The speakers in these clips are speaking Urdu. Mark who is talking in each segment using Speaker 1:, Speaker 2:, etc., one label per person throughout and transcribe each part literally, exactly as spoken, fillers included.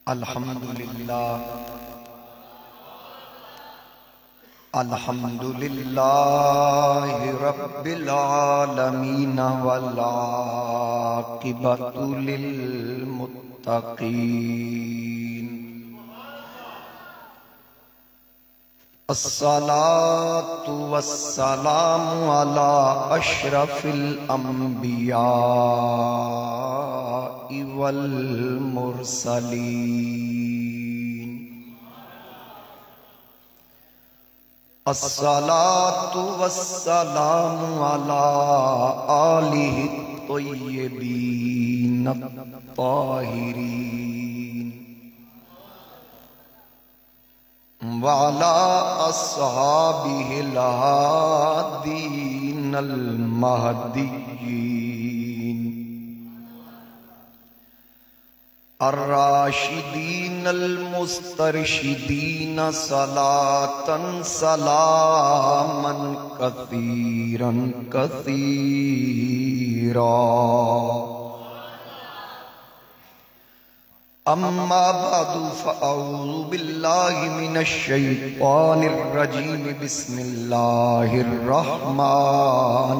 Speaker 1: الحمدللہ الحمدللہ رب العالمین والعاقبۃ للمتقین الصلاۃ والسلام علی اشرف الانبیاء والمرسلین الصلاۃ والسلام علی آلہ الطیبین الطاہرین وعلى أصحابه الهادين المهديين الراشدين المسترشدين صلاة سلاما كثيرا كثيرا اما بعد فاعوذ باللہ من الشیطان الرجیم بسم اللہ الرحمن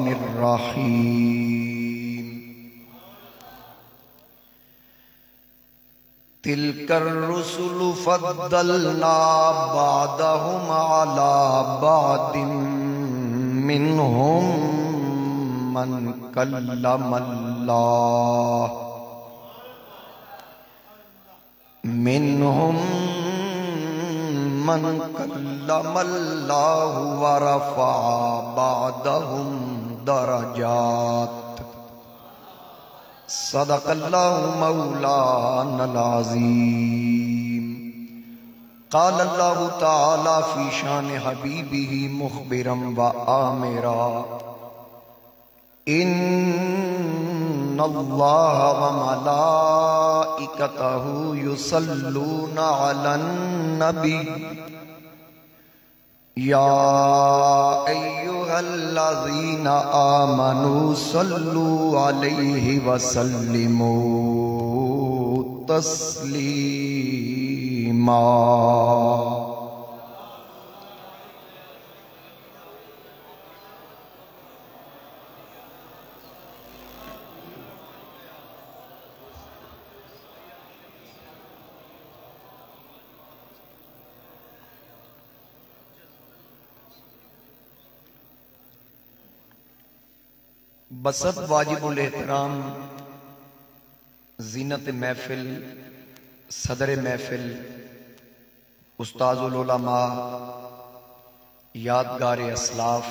Speaker 1: الرحیم تلک الرسل فضلنا بعضهم على بعض منهم من کلم اللہ منهم من کلم اللہ ورفع بعضهم درجات صدق اللہ مولانا العظیم قال اللہ تعالی فی شان حبیبہ مخبرا وآمرا ان اللہ وملائکتہ یصلون علی النبی یا ایہا الذین آمنوا صلوا علیہ وسلموا تسلیما بسط واجب الاحترام زینت محفل صدر محفل استاذ العلماء یادگار اسلاف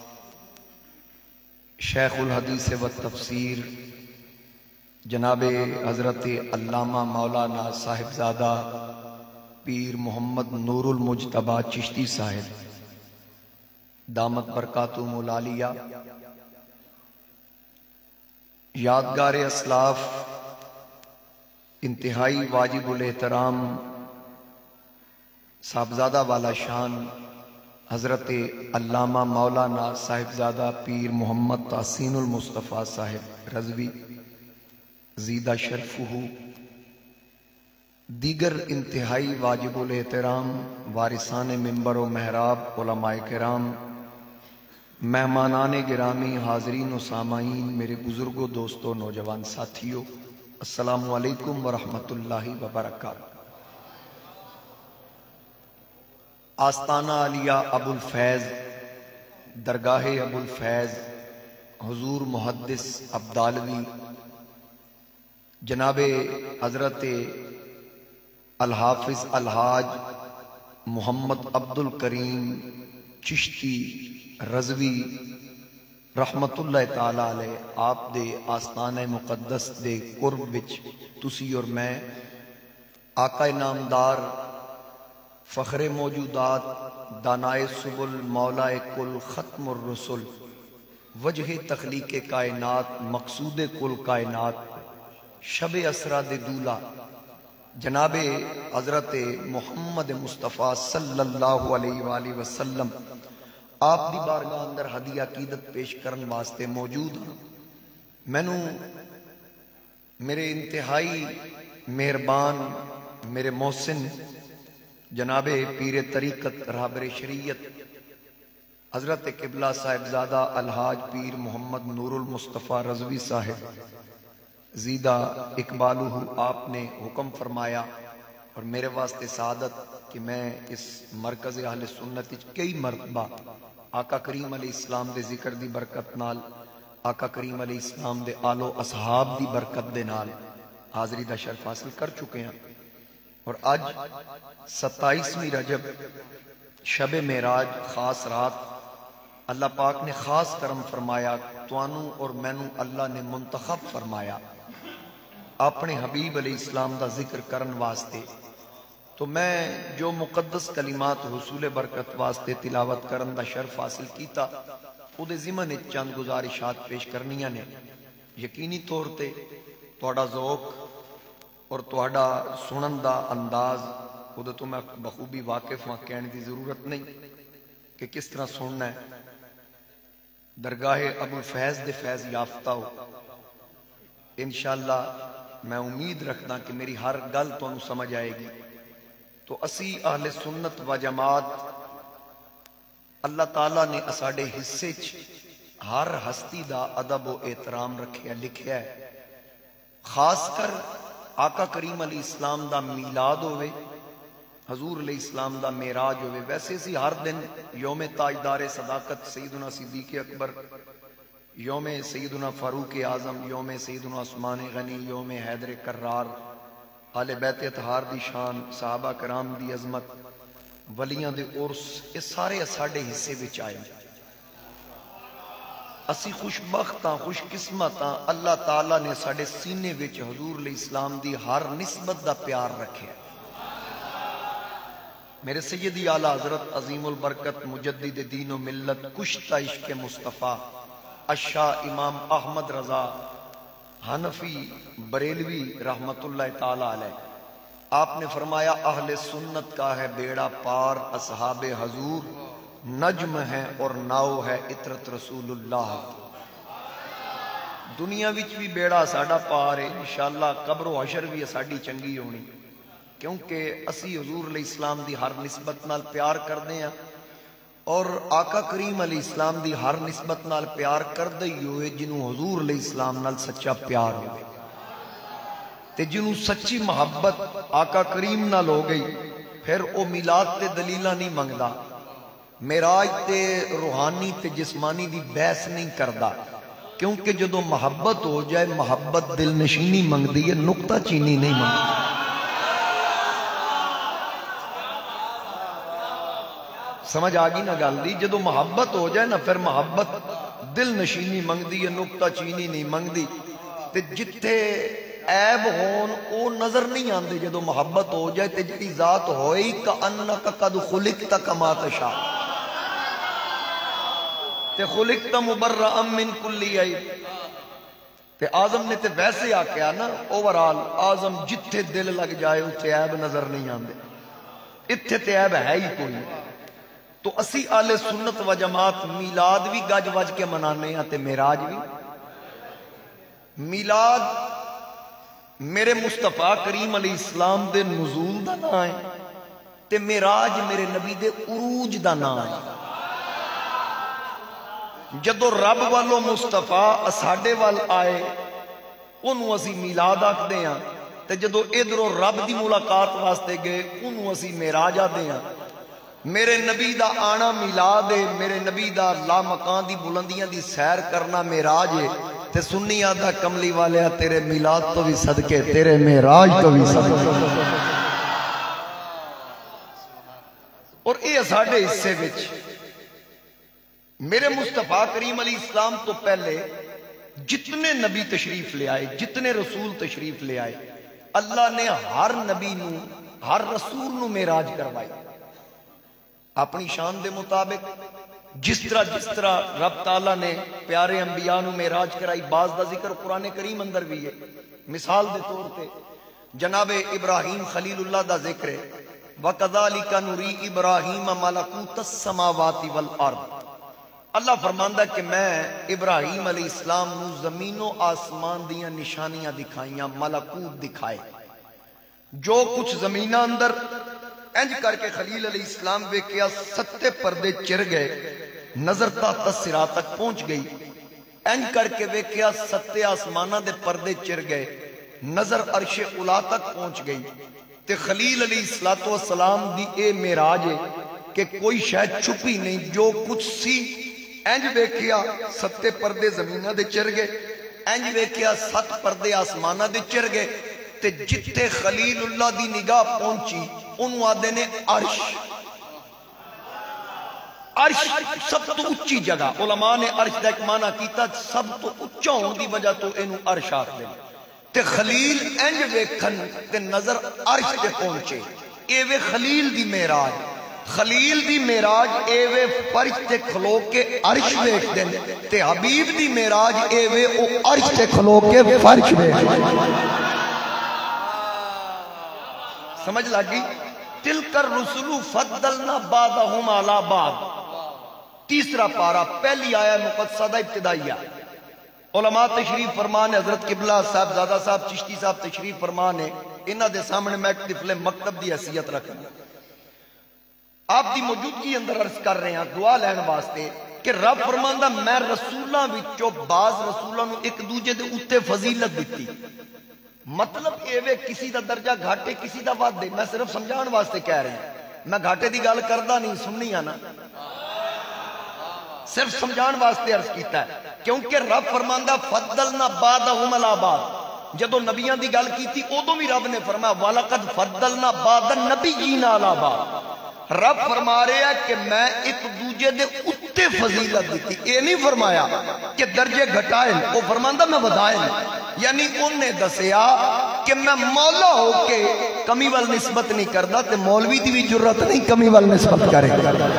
Speaker 1: شیخ الحدیث و تفسیر جناب حضرت علامہ مولانا صاحبزادہ پیر محمد نور المجتبی چشتی صاحب دامت برکاتہم العالیہ، یادگار اسلاف انتہائی واجب الاحترام صاحبزادہ والا شان حضرت علامہ مولانا صاحبزادہ پیر محمد تحسین المصطفیٰ صاحب رضوی زیدہ شرفہ، دیگر انتہائی واجب الاحترام وارثان منبر و محراب علماء کرام، مہمانان گرامی، حاضرین و سامعین، میرے بزرگوں، دوستوں، نوجوان ساتھیوں، السلام علیکم ورحمۃ اللہ وبرکاتہ۔ آستانہ علیہ ابو الفیض درگاہ ابو الفیض حضور محدث عبدالوی جناب حضرت الحافظ الحاج محمد عبد الکریم چشتی رضوی رحمت اللہ تعالی علیہ آپ دے آستانہ مقدس دے قرب وچ تسی اور میں آقا نامدار فخر موجودات دانائے سبل مولا کل ختم الرسل وجہ تخلیق کائنات مقصود کل کائنات شب اسرا دے دولا جناب حضرت محمد مصطفیٰ صلی اللہ علیہ وآلہ وسلم آپ دی بارگاہ اندر ہدیہ عقیدت پیش کرن واسطے موجود ہوں۔ میں نو میرے انتہائی مہربان میرے محسن جناب پیر طریقت رہبر شریعت حضرت قبلہ صاحبزادہ الحاج پیر محمد نور المصطفیٰ رضوی صاحب زیدہ اقبالہ آپ نے حکم فرمایا اور میرے واسطے سعادت کہ میں اس مرکز اہل سنت کئی مرتبہ آقا کریم علیہ السلام دے ذکر دی برکت نال آقا کریم علیہ السلام دے آل و اصحاب دی برکت دے نال حاضری دا شرف حاصل کر چکے ہیں. اور آج ستائیسویں رجب شب معراج خاص رات اللہ پاک نے خاص کرم فرمایا توانوں اور مینوں اللہ نے منتخب فرمایا اپنے حبیب علیہ السلام دا ذکر کرن واسطے. تو میں جو مقدس کلمات حصول برکت واسطے تلاوت کرن دا شرف حاصل کیتا او دے ضمن چند گزارشات پیش کرنیاں نے. یقینی طور تے تہاڈا ذوق اور تہاڈا سنن دا انداز او دے تو میں بخوبی واقف ہاں، کہنے دی ضرورت نہیں کہ کس طرح سننا ہے. درگاہ ابو الفیض دے فیض یافتہ ہو انشاءاللہ میں امید رکھدا کہ میری ہر گل تانوں سمجھ آئے گی. تو اسی اہل سنت و جماعت اللہ تعالیٰ نے اساڈے حصے چ ہر ہستی دا ادب و احترام رکھیا لکھیا ہے. خاص کر آقا کریم علیہ السلام دا میلاد ہوئے، حضور علیہ السلام دا معراج ہوئے. ویسے سی ہر دن یوم تاجدار صداقت سیدنا صدیق اکبر، یوم سیدنا فاروق اعظم، یوم سیدنا عثمان غنی، یوم حیدر کرار، آل بیت اطہار دی شان، صحابہ کرام دی عظمت، ولیاں دے عرس، یہ سارے ساڈے حصے وچ آئے. اسی خوش بخت ہاں، خوش قسمت ہاں، اللہ تعالیٰ نے ساڈے سینے وچ حضور علیہ السلام دی ہر نسبت دا پیار رکھے. میرے سیدی اعلیٰ حضرت عظیم البرکت مجدد دین و ملت کشتہ عشق مصطفیٰ الشاہ امام احمد رضا حنفی بریلوی رحمت اللہ تعالی علیہ، آپ نے فرمایا اہل سنت کا ہے بیڑا پار، اصحاب حضور نجم ہے اور ناؤ ہے عطرت رسول اللہ. دنیا وچ بھی بیڑا ساڈا پار ہے، انشاءاللہ قبر و حشر بھی ساڈی چنگی ہونی، کیونکہ اسی حضور علیہ السلام دی ہر نسبت نال پیار کردے ہیں اور آقا کریم علیہ السلام دی ہر نسبت نال پیار کردے ہی ہوئے جنہوں حضور علیہ السلام نال سچا پیار ہوئے تے جنہوں سچی محبت آقا کریم نال ہو گئی پھر او میلاد تے دلیلہ نہیں منگدا، معراج تے روحانی تے جسمانی دی بحث نہیں کردا، کیونکہ جدو محبت ہو جائے محبت دل نشینی منگدی ہے، نقطہ چینی نہیں منگدی. سمجھ آگی نہ گل دی؟ جدو محبت ہو جائے نا پھر محبت دل نشینی منگدی ہے، نقطہ چینی نہیں منگدی. تے جتھے عیب ہون او نظر نہیں آندے جدو محبت ہو جائے تے جڑی ذات ہوئی کأنک قد خلقت کما تشاء، تے خلقت مبرأ من کل عیب. تے آزم نے تے ویسے آکیا نا اوورال آزم جتھے دل لگ جائے اتھے عیب نظر نہیں آندے، اتھے تے عیب ہے ہی کوئی. تو اسی آل سنت و جماعت میلاد بھی گج وج کے منانے ہیں تے معراج بھی. میلاد میرے مصطفیٰ کریم علیہ السلام دے نزول دا نام ہے تے معراج میرے نبی دے عروج دا نام ہے. جدو رب والو مصطفیٰ ساڈے وال آئے انہوں اسی میلاد آکھدے ہیں تے جدو ادھروں رب دی ملاقات واسطے گئے انہوں اسی معراج آکھدے ہیں. میرے نبی دا آنا میلاد ہے، میرے نبی دا لا مکان دی بلندیاں دی سیر کرنا معراج ہے. تے سنی آدھا کملی والے تیرے میلاد تو بھی صدقے، تیرے معراج تو بھی صدقے. اور اے ساڈے حصے وچ میرے مصطفیٰ کریم علیہ السلام تو پہلے جتنے نبی تشریف لے آئے، جتنے رسول تشریف لے آئے، اللہ نے ہر نبی نو ہر رسول نو معراج کروائی اپنی شان دے مطابق. جس طرح جس طرح رب تعالیٰ نے پیارے انبیاء نو معراج کرائی، بعض دا ذکر قرآن کریم اندر بھی ہے. مثال دے طور پہ جناب ابراہیم خلیل اللہ دا ذکر ہے، وَكَذَلِكَ نُرِي إِبْرَاهِيمَ مَلَكُوتَ السَّمَاوَاتِ وَالْأَرْضِ. اللہ فرماندا کہ میں ابراہیم علیہ السلام نو زمین و آسمان دیاں نشانیاں دکھائیاں، ملکوت دکھائے. جو کچھ زمینہ اندر انج کر کے خلیل علیہ السلام ویکھیا ستے پردے چر گئے، نظر تحت سرا تک پہنچ گئی، انج کر کے ویکھیا ستے آسمانہ دے پردے چر گئے، نظر عرش اولا تک پہنچ گئی۔ تے خلیل علیہ السلام دی اے معراج ہے کہ کوئی شاید چھپی نہیں، جو کچھ سی انج ویکھیا ستے پردے زمینہ دے چر گئے، انج ویکھیا ست پردے آسمانہ دے چر گئے، تے جتے خلیل اللہ دی نگاہ پہنچی انہوں آدھے نے عرش عرش سب تو اچھی جگہ، علماء نے عرش دا ایک معنی کیتا سب تو اچھا ہوں دی وجہ تو انہوں عرش آکھ دیں، تے خلیل انج ویکھن تے نظر عرش تے پہنچے، اے وے خلیل دی معراج، خلیل دی معراج اے وے فرش تے کھلو کے عرش ویکھ دیں، تے حبیب دی معراج اے وے او عرش تے کھلو کے فرش ویکھ دیں۔ سمجھ لگی؟ تلکر رسولو فضلنا بعضہم علی بعض، تیسرا پارا پہلی آیا مقصدہ ابتدائیہ، علماء تشریف فرمانے، حضرت قبلہ صاحب زادہ صاحب چشتی صاحب تشریف فرمانے، انہاں دے سامنے میں ایک طفل مکتب دی حیثیت رکھنا، آپ دی موجودگی اندر عرض کر رہے ہیں دعا لین واسطے کہ رب فرماندہ میں رسولاں وچوں بعض رسولاں نو ایک دوجے دے اتے فضیلت دیتی، مطلب ایوے کسی دا درجہ گھاٹے کسی دا وعد دے، میں صرف سمجھان واسطے کہہ رہے ہیں، میں گھاٹے دی گال کردہ نہیں، سننی آنا صرف سمجھان واسطے عرض کیتا ہے، کیونکہ رب فرماندہ فضلنا بعضہم علی بعض، جدو نبیاں دی گال کی تھی او دو بھی رب نے فرمایا وَلَقَدْ فَضَّلْنَا بَعْضَ النَّبِيِّينَ عَلَى بَعْضٍ، رب فرما رہے ہیں کہ میں ایک دوجے دے اتے فضیلت دیتی، اے نہیں فرمایا کہ درجے گھٹائیں، وہ فرماندہ میں ودائیں، یعنی انہیں دسیا کہ میں مولا ہو کے کمی وال نسبت نہیں کردہ، تے مولوی دی بھی جرت نہیں کمی وال نسبت کرے،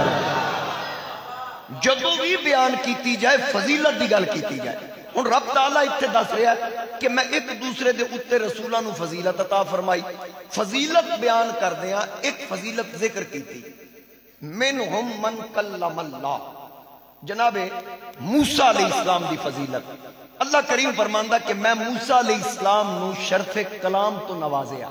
Speaker 1: جدو بھی بیان کیتی جائے فضیلت دی گل کیتی جائے، ان رب تعالیٰ اتنے دس رہا ہے کہ میں ایک دوسرے دے اتے رسولہ نو فضیلت عطا فرمائی، فضیلت بیان کر دیا، ایک فضیلت ذکر کی تھی، منہم من کلم اللہ، جناب موسیٰ علیہ السلام دی فضیلت، اللہ کریم فرماندہ کہ میں موسیٰ علیہ السلام نو شرف کلام تو نوازیا،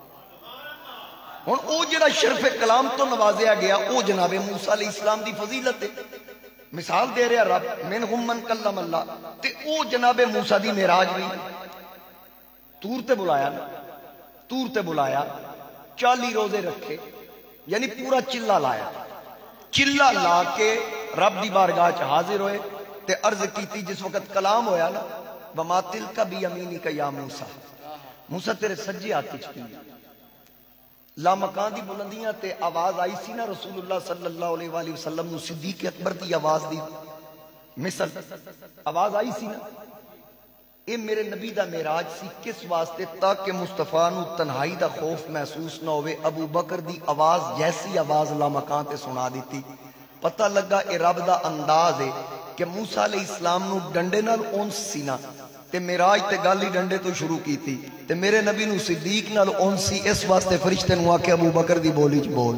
Speaker 1: ہن او جڑا شرف کلام تو نوازیا گیا او جناب موسیٰ علیہ السلام دی فضیلت ہے، مثال دے رہا رب منہم من کلم اللہ، تے او جناب موسیٰ دی معراج بھی تور تے بلایا تور تے بلایا چالی روزے رکھے، یعنی پورا چلہ لایا، چلہ لا کے رب دی بارگاہ چ حاضر ہوئے تے عرض کیتی جس وقت کلام ہویا نا وَمَا تِلْكَ بِيَمِينِكَ يَا موسیٰ، موسیٰ تیرے سجے ہاتھ وچ کی لامکان دی بلندیاں تے آواز آئی سی نا رسول اللہ صلی اللہ علیہ وآلہ وسلم نو صدیق اکبر دی آواز دی مثل آواز آئی سی نا، اے میرے نبی دا معراج سی کس واسطے تاکہ مصطفیٰ نو تنہائی دا خوف محسوس نہ ہوئے، ابو بکر دی آواز جیسی آواز لامکان تے سنا دیتی، پتہ لگا اے رب دا انداز ہے کہ موسیٰ علیہ السلام نو ڈنڈے نال اونس سی نا تے معراج تے گل ہی ڈنڈے تو شروع کی تھی، تے میرے نبی نو صدیق نال اونس سی، اس واسطے فرشتے نو آکے ابو بکر دی بولی چ بول۔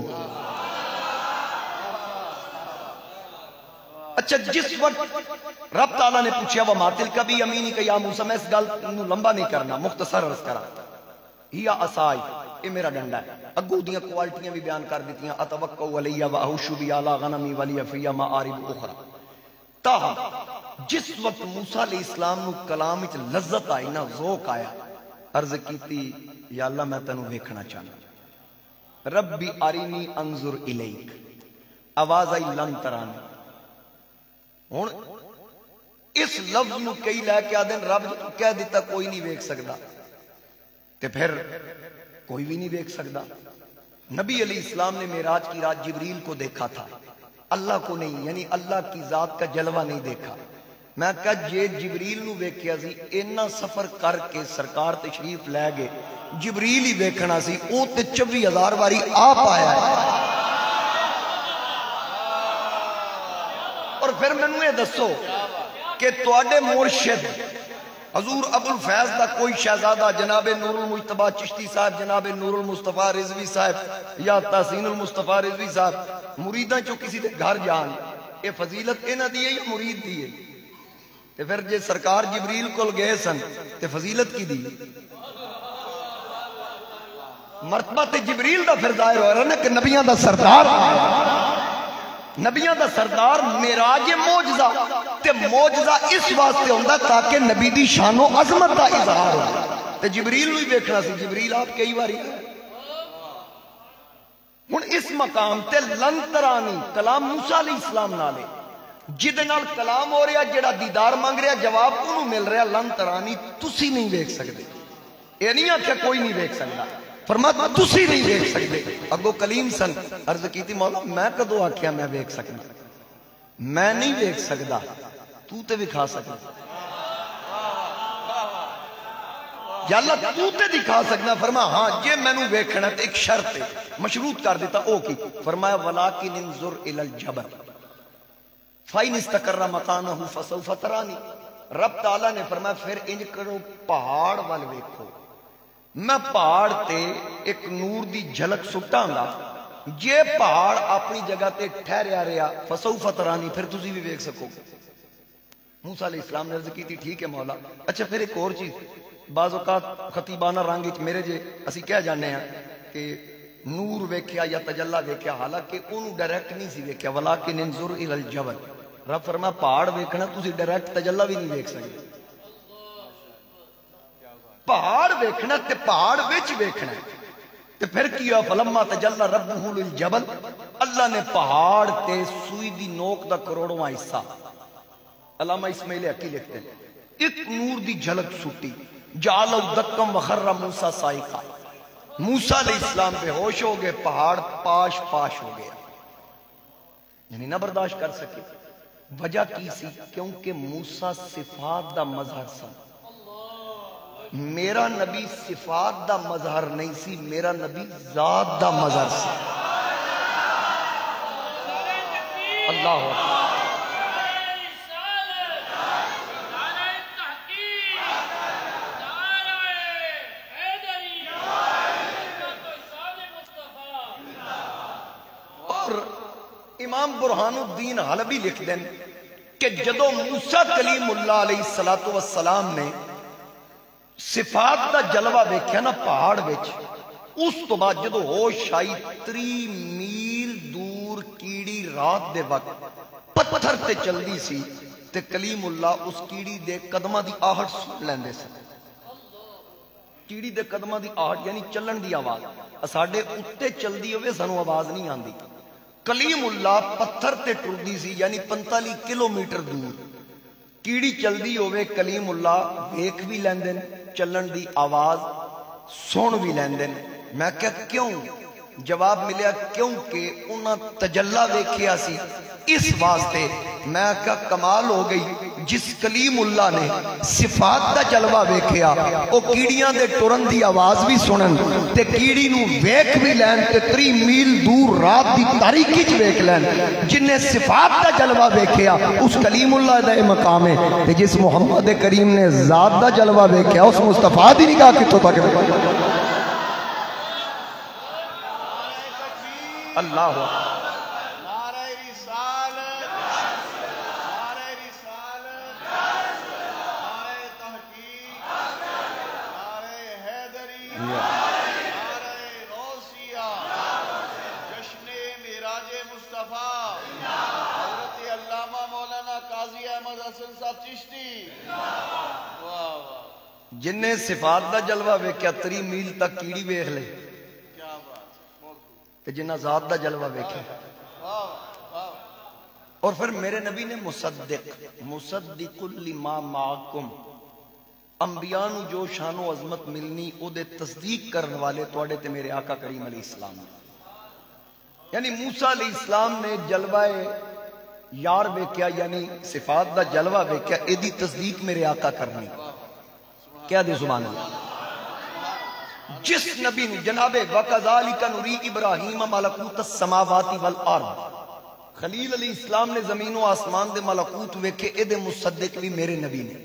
Speaker 1: اچھا جس وقت رب تعالیٰ نے پوچھا وَمَا تِلْكَ بِيَمِينِكَ يَا موسیٰ، میں اس گل نو لمبا نہیں کرنا، مختصر عرض کرا، ہیا عصائی، اے میرا ڈنڈا ہے، اگو دیاں کوالٹیاں بھی بیان کر دیتیاں، اتوقع علیہ وَأَحُشُّ بِهِ عَلَىٰ غَنَمِي وَلِيَ فِيهَا مَآرِبُ أُخْرَىٰ، تاہم جس وقت موسیٰ علیہ السلام نو کلام وچ لذت آئی نا، ذوق آیا، عرض کیتی یا اللہ میں تینوں ویکھنا چاہنا، ربی ارینی انظر الیک، آواز آئی لن ترانی، ہن اس لفظ نو کئی لے کے آدھیں رب کہہ دیتا کوئی نہیں ویکھ سکدا، تے پھر کوئی بھی نہیں ویکھ سکدا، نبی علیہ السلام نے معراج کی رات جبریل کو دیکھا تھا، اللہ کو نہیں، یعنی اللہ کی ذات کا جلوہ نہیں دیکھا، میں کہا جے جبریل نو ویکھیا سی اینا سفر کر کے سرکار تشریف لے گئے جبریل ہی ویکھنا سی، او تے چوبی ہزار واری آپ آیا ہے، اور پھر میں نے دسو کہ تواڈے مرشد حضور ابو الفیض دا کوئی شہزادہ جناب نور المجتبیٰ چشتی صاحب، جناب نور المصطفیٰ رضوی صاحب یا تحسین المصطفیٰ رضوی صاحب مریداں چو کسی دے گھر جان، اے فضیلت انہاں دی ہے یا مرید دی ہے؟ تے پھر جے سرکار جبریل کول گئے سن تے فضیلت کی دی؟ مرتبہ تے جبریل دا پھر ظاہر ہو رہا نا کہ نبیاں دا سردار نبیاں دا سردار معراج معجزہ تے معجزہ اس واسطے ہوندا تاکہ نبی دی شان و عظمت دا اظہار ہو تے جبریل نو ہی ویکھنا سی جبریل آپ کئی باری ہن اس مقام تے لن ترانی کلام موسیٰ علیہ السلام نالے جدے نال کلام ہو رہا جڑا دیدار مانگ رہا جواب انہوں مل رہا لن ترانی تسی نہیں ویکھ سکتے یہ نہیں آکھیا کوئی نہیں ویکھ سکتا فرمایا تسی نہیں ویکھ سکتے اگو کلیم سن عرض کیتی مولا میں کدو آکھیا میں ویکھ سکتا میں نہیں ویکھ سکتا تو تے دکھا سکتا یا اللہ تو تے دکھا سکتا فرمایا ہاں جے میں نو ویکھنا تے ایک شرط ہے مشروط کر دیتا او کی فرمایا وَلَاكِنِ انظُرْ إِلَى الْجَبَلِ فَإِنِ اسْتَقَرَّ مَكَانَهُ فَسَوْفَ تَرَانِي رب تعالیٰ نے فرمایا پھر انج کرو پہاڑ وال ویکھو میں پہاڑ تے ایک نور دی جھلک سٹاں گا جے پہاڑ اپنی جگہ تے ٹھہریا رہا فَسَوْفَ تَرَانِي پھر تسی بھی ویکھ سکو موسیٰ علیہ السلام نے عرض کی تھی ٹھیک ہے مولا اچھا پھر ایک اور چیز بعض اوقات خطیبانہ رنگ وچ میرے جے اسی کہہ جانے ہیں کہ نور ویکھیا یا تجلی ویکھیا حالانکہ انہوں ڈائریکٹ نہیں سی ویکھیا وَلَاكِنِ انظُرْ إِلَى الْجَبَلِ رب فرمایا پہاڑ ویکھنا تسی ڈائریکٹ تجلی بھی نہیں ویکھ سکتے پہاڑ ویکھنا تے پہاڑ وچ ویکھنا تے پھر کیا فلما تجلی ربہ للجبل اللہ نے پہاڑ تے سوئی دی نوک دا کروڑواں حصہ علامہ اسماعیل حقی لکھتے ہیں ایک نور دی جھلک سٹی جعلو دکم وخر موسیٰ صائقہ موسیٰ علیہ السلام بے ہوش ہو گئے پہاڑ پاش پاش ہو گیا یعنی نہ برداشت کر سکے وجہ کی سی کیونکہ موسیٰ صفات دا مظہر سا میرا نبی صفات دا مظہر نہیں سی میرا نبی ذات دا مظہر سی اللہ اکبر امام برہان الدین حلبی لکھ دیں کہ جدو موسیٰ کلیم اللہ علیہ السلام نے صفات دا جلوہ ویکھیا نا پہاڑ وچ اس تو بعد جدو ہوش آئی تری میل دور کیڑی رات دے وقت پتھر تے چل دی سی تے کلیم اللہ اس کیڑی دے قدمہ دی آہٹ سن لیندے سے کیڑی دے قدمہ دی آہٹ یعنی چلن دی آواز اساڑے اتے چل دی ہوئے سنو آواز نہیں آن دی کلیم اللہ پتھر تے ٹردی سی یعنی پنتالی کلومیٹر دور کیڑی چل دی ہوئے کلیم اللہ ویک بھی لیندن چلن دی آواز سون بھی لیندن میں کہا کیوں جواب ملیا کیونکہ انہاں تجلہ ویکھیا سی اس واسطے میں کہا کمال ہو گئی جس کلیم اللہ نے صفات دا جلوہ ویکھیا او کیڑیاں دے ٹرن دی آواز بھی سنن تے کیڑی نو ویکھ بھی لین تے تری میل دور رات دی تاریکی چ ویکھ لین جن نے صفات دا جلوہ ویکھیا اس کلیم اللہ دا مقام ہے تے جس محمد کریم نے ذات دا جلوہ ویکھیا اس مصطفیٰ دی نگاہ کتوں تک اللہ
Speaker 2: نعرہ رسالت نعرہ رسالت نعرہ تحقیق نعرہ حیدری نعرہ غوثیہ جشن معراج مصطفیٰ حضرت علامہ مولانا قاضی احمد حسن صاحب چشتی واہ واہ
Speaker 1: جن نے صفات دا جلوہ ویکھیا تری میل تک کیڑی ویکھ لے کہ جنہ ذات دا جلوہ ویکھے اور پھر میرے نبی نے مصدق مصدق لما معاکم انبیاء نو جو شان و عظمت ملنی او دے تصدیق کرنے والے توڑے تے میرے آقا کریم علیہ السلام یعنی موسیٰ علیہ السلام نے جلوہ یار ویکھیا یعنی صفات دا جلوہ ویکھیا ایدی تصدیق میرے آقا کرنی کیا دے زبان اللہ جس نبی نے جناب وَقَذَالِكَ نُرِي ابراہیم ملکوت السماوات والارض خلیل علیہ السلام نے زمین و آسمان دے ملکوت ویکھے اے دے مصدق بھی میرے نبی نے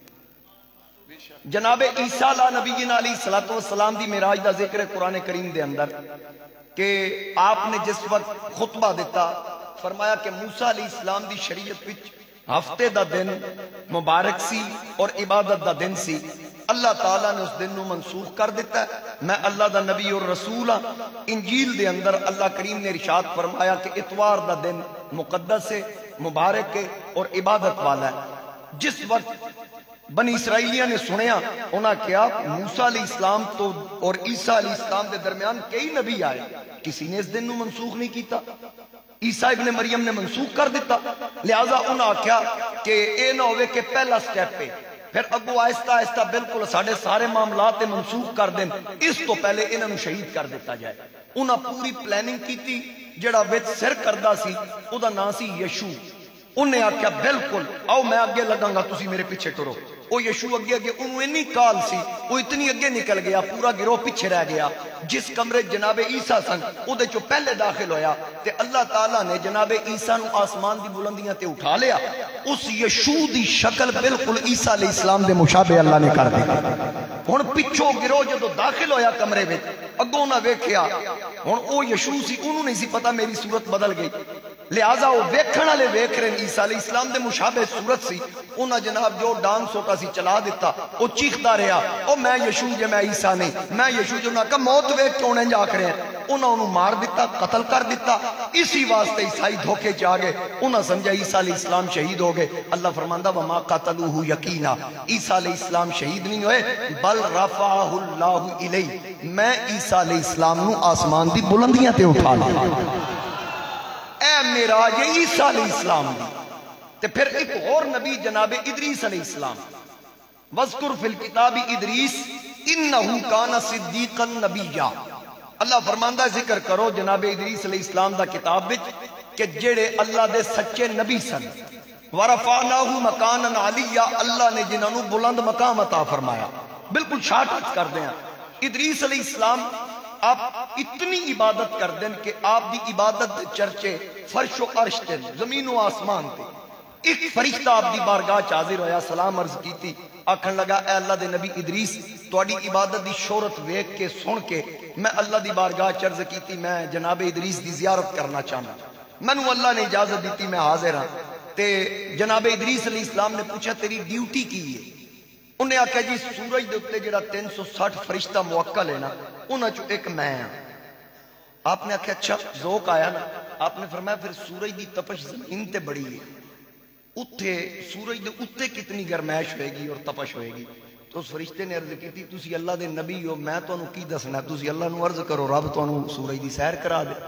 Speaker 1: جناب عیسیٰ علیہ نبینا علیہ السلام دی معراج دا ذکر قرآن کریم دے اندر کہ آپ نے جس وقت خطبہ دیتا فرمایا کہ موسیٰ علیہ السلام دی شریعت وچ ہفتے دا دن مبارک سی اور عبادت دا دن سی اللہ تعالیٰ نے اس دن نو منسوخ کر دیتا ہے. میں اللہ دا نبی اور رسول ہاں. انجیل دے اندر اللہ کریم نے ارشاد فرمایا کہ اتوار دا دن مقدس ہے، مبارک ہے اور عبادت والا ہے. جس وقت بنی اسرائیلیہ نے سنیا، انہاں کیا موسیٰ علیہ السلام تو اور عیسیٰ علیہ السلام دے درمیان کئی نبی آئے، کسی نے اس دن نو منسوخ نہیں کیتا. عیسیٰ ابن مریم نے منسوخ کر دیتا. لہذا انہاں کیا کہ اے نہ ہوئے کہ پہلا سٹیپ پہ پھر اگو آہستہ آہستہ بالکل ساڑھے سارے معاملات منسوخ کر دیں، اس تو پہلے انہوں نے شہید کر دیتا جائے. انہاں پوری پلاننگ کی تھی. جڑا وچ سر کردہ سی او دا نام سی یشو. انہیں آکھیا بالکل آؤ میں آگے لگاں گا، تسی میرے پیچھے ٹرو. او یشو اگے اگے انہوں انی کال سی، وہ اتنی اگے نکل گیا، پورا گروہ پیچھے رہ گیا. جس کمرے جناب عیسیٰ سن او دے چو پہلے داخل ہویا تے اللہ تعالیٰ نے جناب عیسیٰ نو آسمان دی بلندیاں تے اٹھا لیا. اس یشو دی شکل بالکل عیسیٰ علیہ السلام دے مشابہ اللہ نے کر دی. ہن پچھو گروہ جدو داخل ہویا کمرے میں اگوں نہ ویکھیا، ہن او یشو سی، انہوں نہیں سی پتا میری صورت بدل گئی. لہذا وہ ویکھن والے ویکھ رہے عیسیٰ علیہ السلام دے مشابہ صورت سی. انہاں جناب جو ڈانس ہوتا سی چلا دیتا، وہ چیختا رہا او میں یشو جے میں عیسیٰ نہیں، میں یشو جو نہ کہ موت ویکھ کے انہیں جا کرے ہیں. انہوں نے مار دیتا، قتل کر دیتا. اسی واسطے عیسائی دھوکے چاہ گئے. انہوں سمجھا عیسیٰ علیہ السلام شہید ہو گئے. اللہ فرماندہ وما قتلوہ یقینا، عیسیٰ علیہ السلام شہید نہیں ہوئے، بل رفعہ اللہ الیہ، میں عیسیٰ علیہ السلام نو آسمان دی بلندیاں تے اٹھا لیا. اے معراج عیسیٰ علیہ السلام دی. تے پھر ایک اور نبی جناب ادریس علیہ السلام، وذکر فی الکتاب ادریس انہو کان صدیقا نبیا. اللہ فرماندہ ذکر کرو جناب ادریس علیہ السلام دا کتاب وچ کہ جڑے اللہ دے سچے نبی سن. ورفعناہ مکانا علیا، اللہ نے جنہاں نو بلند مقام عطا فرمایا. بالکل شارٹ کر دیں. ادریس علیہ السلام آپ اتنی عبادت کر دیں کہ آپ دی عبادت دے چرچے فرش و عرش تے، زمین و آسمان تے. ایک فرشتہ آپ دی بارگاہ حاضر ہویا، سلام عرض کیتی، آکھن لگا اے اللہ دے نبی ادریس، تواڈی عبادت دی شہرت ویکھ کے سن کے میں اللہ دی بارگاہ عرض کیتی میں جناب ادریس دی زیارت کرنا چاہنا. مینوں اللہ نے اجازت دیتی، میں حاضر ہاں. تے جناب ادریس علیہ السلام نے پوچھا تیری ڈیوٹی کی ہے؟ انہیں آکھا جی سورج دے اوپر جڑا تین سو ساٹھ فرشتہ موکل ہے نا، انہاں چوں ایک میں ہاں. آپ نے آکھا اچھا ذوق آیا نا. آپ نے فرمایا پھر سورج دی تپش زمین تے بڑی ہے، اتھے سورج دے اتھے کتنی گرمائش ہوئے گی اور تپش ہوئے گی. تو اس فرشتے نے عرض کی تھی تسی اللہ دے نبی ہو، میں تو انہوں کی دسنا، تسی اللہ نو عرض کرو رب تو انہوں سورج دی سیر کرا دے.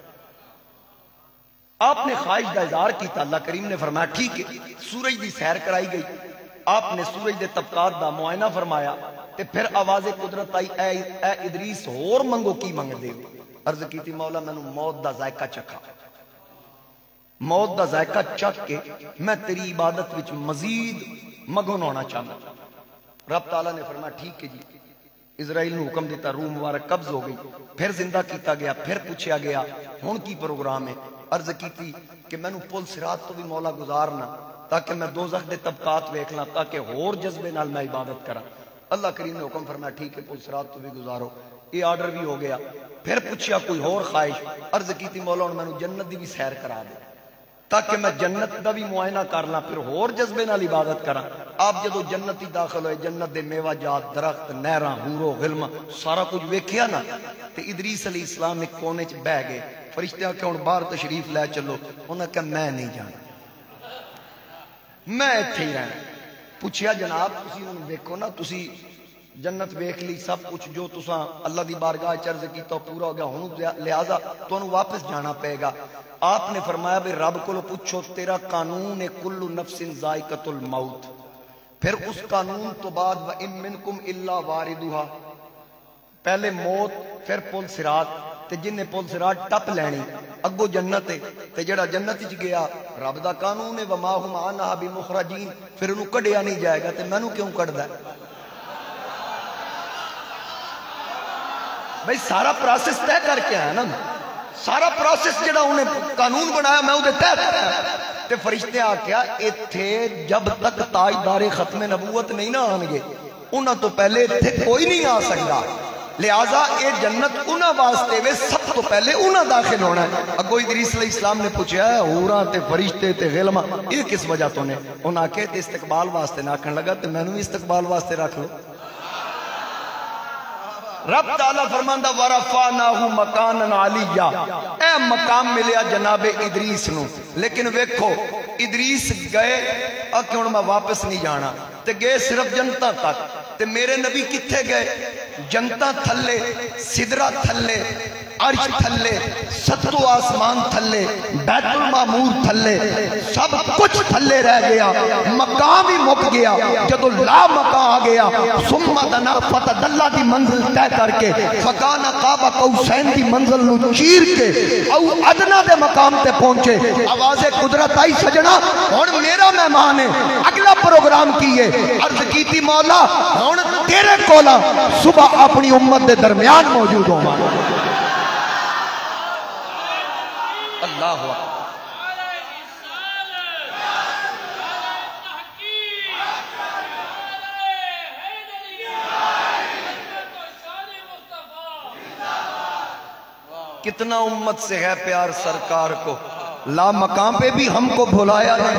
Speaker 1: آپ نے خواہش دا اظہار کیتا. اللہ کریم نے فرمایا ٹھیک ہے. سورج دی سیر کرائی گئی. آپ نے سورج دے طبقات دا معائنہ فرمایا تے پھر آواز قدرت آئی اے, اے ادریس اور منگو کی منگ دے. عرض کی تھی مولا میں نے موت دا ذائقہ چکھا، موت دا ذائقہ چکھ کے میں تیری عبادت وچ مزید مگن ہونا چاہتا. رب تعالیٰ نے فرمایا ٹھیک ہے جی. اسرائیل نے حکم دیتا، روح مبارک قبض ہو گئی. پھر زندہ کیتا گیا. پھر پوچھا گیا ہن کی پروگرام ہے؟ عرض کی تھی کہ میں نے پل صراط تو بھی مولا گزارنا تاکہ میں دوزخ دے طبقات ویکھنا، تاکہ اور جذبے نال میں عبادت کرا. اللہ کریم نے حکم فرمایا ٹھیک ہے پل صراط تو بھی گزارو. یہ آرڈر بھی ہو گیا. پھر پوچھا کوئی اور خواہش؟ عرض کی تھی مولا میں نے جنت دی بھی سیر کرا دے تاکہ میں جنت دا بھی معائنہ کر لاں، پھر اور جذبے نال عبادت کراں. آپ جدو جنت ہی داخل ہوئے، جنت دے میوہ جات، درخت، نہراں، حور و غلم سارا کچھ ویکھیا نا، تے ادریس علیہ السلام ایک کونے چ بہ گئے. فرشتے آکھے ہن باہر تشریف لے چلو. انہاں کہا میں نہیں جانا، میں ایتھے ہی رہنا. پوچھیا جناب تسی ہن ویکھو نا، تسی جنت ویکھ لی، سب کچھ جو تساں اللہ دی بارگاہ عرض کیتا پورا ہو گیا، ہن لہذا تانوں واپس جانا پے گا. آپ نے فرمایا بے رب کو پوچھو تیرا قانون ہے کل نفس ذائقۃ الموت، پھر اس قانون تو بعد وَإِن مِّنكُمْ إِلَّا وَارِدُهَا، پہلے موت پھر پل صراط، تے جن نے پل صراط ٹپ لینی اگو جنت ہے، تے جڑا جنت وچ گیا رب دا قانون ہے وما هم عنها بمخرجین، پھر انہوں کڈیا نہیں جائے گا. تے مینوں کیوں کڈدا ہے بھائی؟ سارا پروسیس طے کر کے آیا نا، سارا پروسیس جڑا انہیں قانون بنایا میں وہ طے کرایا. تے فرشتے آکھیا ایتھے جب تک تاجدار ختم نبوت نہیں نہ آن گے انہاں تو پہلے ایتھے کوئی نہیں آ سکتا. لہٰذا اے جنت انہاں واسطے وے سب تو پہلے انہاں داخل ہونا ہے. اگو ادریس علیہ السلام نے پوچھا ہے حوراں تے فرشتے تے غلما یہ کس وجہ تو نے؟ انہاں آکھے تے استقبال واسطے نہ آکھن لگا تے مینوں بھی استقبال واسطے رکھ لو. رب تعالیٰ فرماندا ورفعناہ مکانا علیہ، اے مقام ملیا جناب ادریس نو، لیکن ویکھو ادریس گئے اکھے ہن میں واپس نہیں جانا تے گئے صرف جنتا تک، تے میرے نبی کتھے گئے؟ جنتا تھلے، سدرہ تھلے، عرش تھلے، ستو آسمان تھلے، بیت المعمور تھلے، سب کچھ تھلے رہ گیا، مقام ہی مک گیا۔ جدو لا مقام آ گیا، ثم دنا فتدلہ دی منزل طے کر کے فکان قاب قوسین دی منزل نو چیر کے او ادنا دے مقام تے پہنچے۔ آواز قدرت آئی سجنا، ہن میرا مہمان ہے، اگلا پروگرام کیے، عرض کی تھی مولا ہن تیرے کولا صبح اپنی امت دے درمیان موجود ہوں۔ اللہ اکبر۔ کتنا امت سے ہے پیار سرکار کو، لا مقام پہ بھی ہم کو بھلایا ہے۔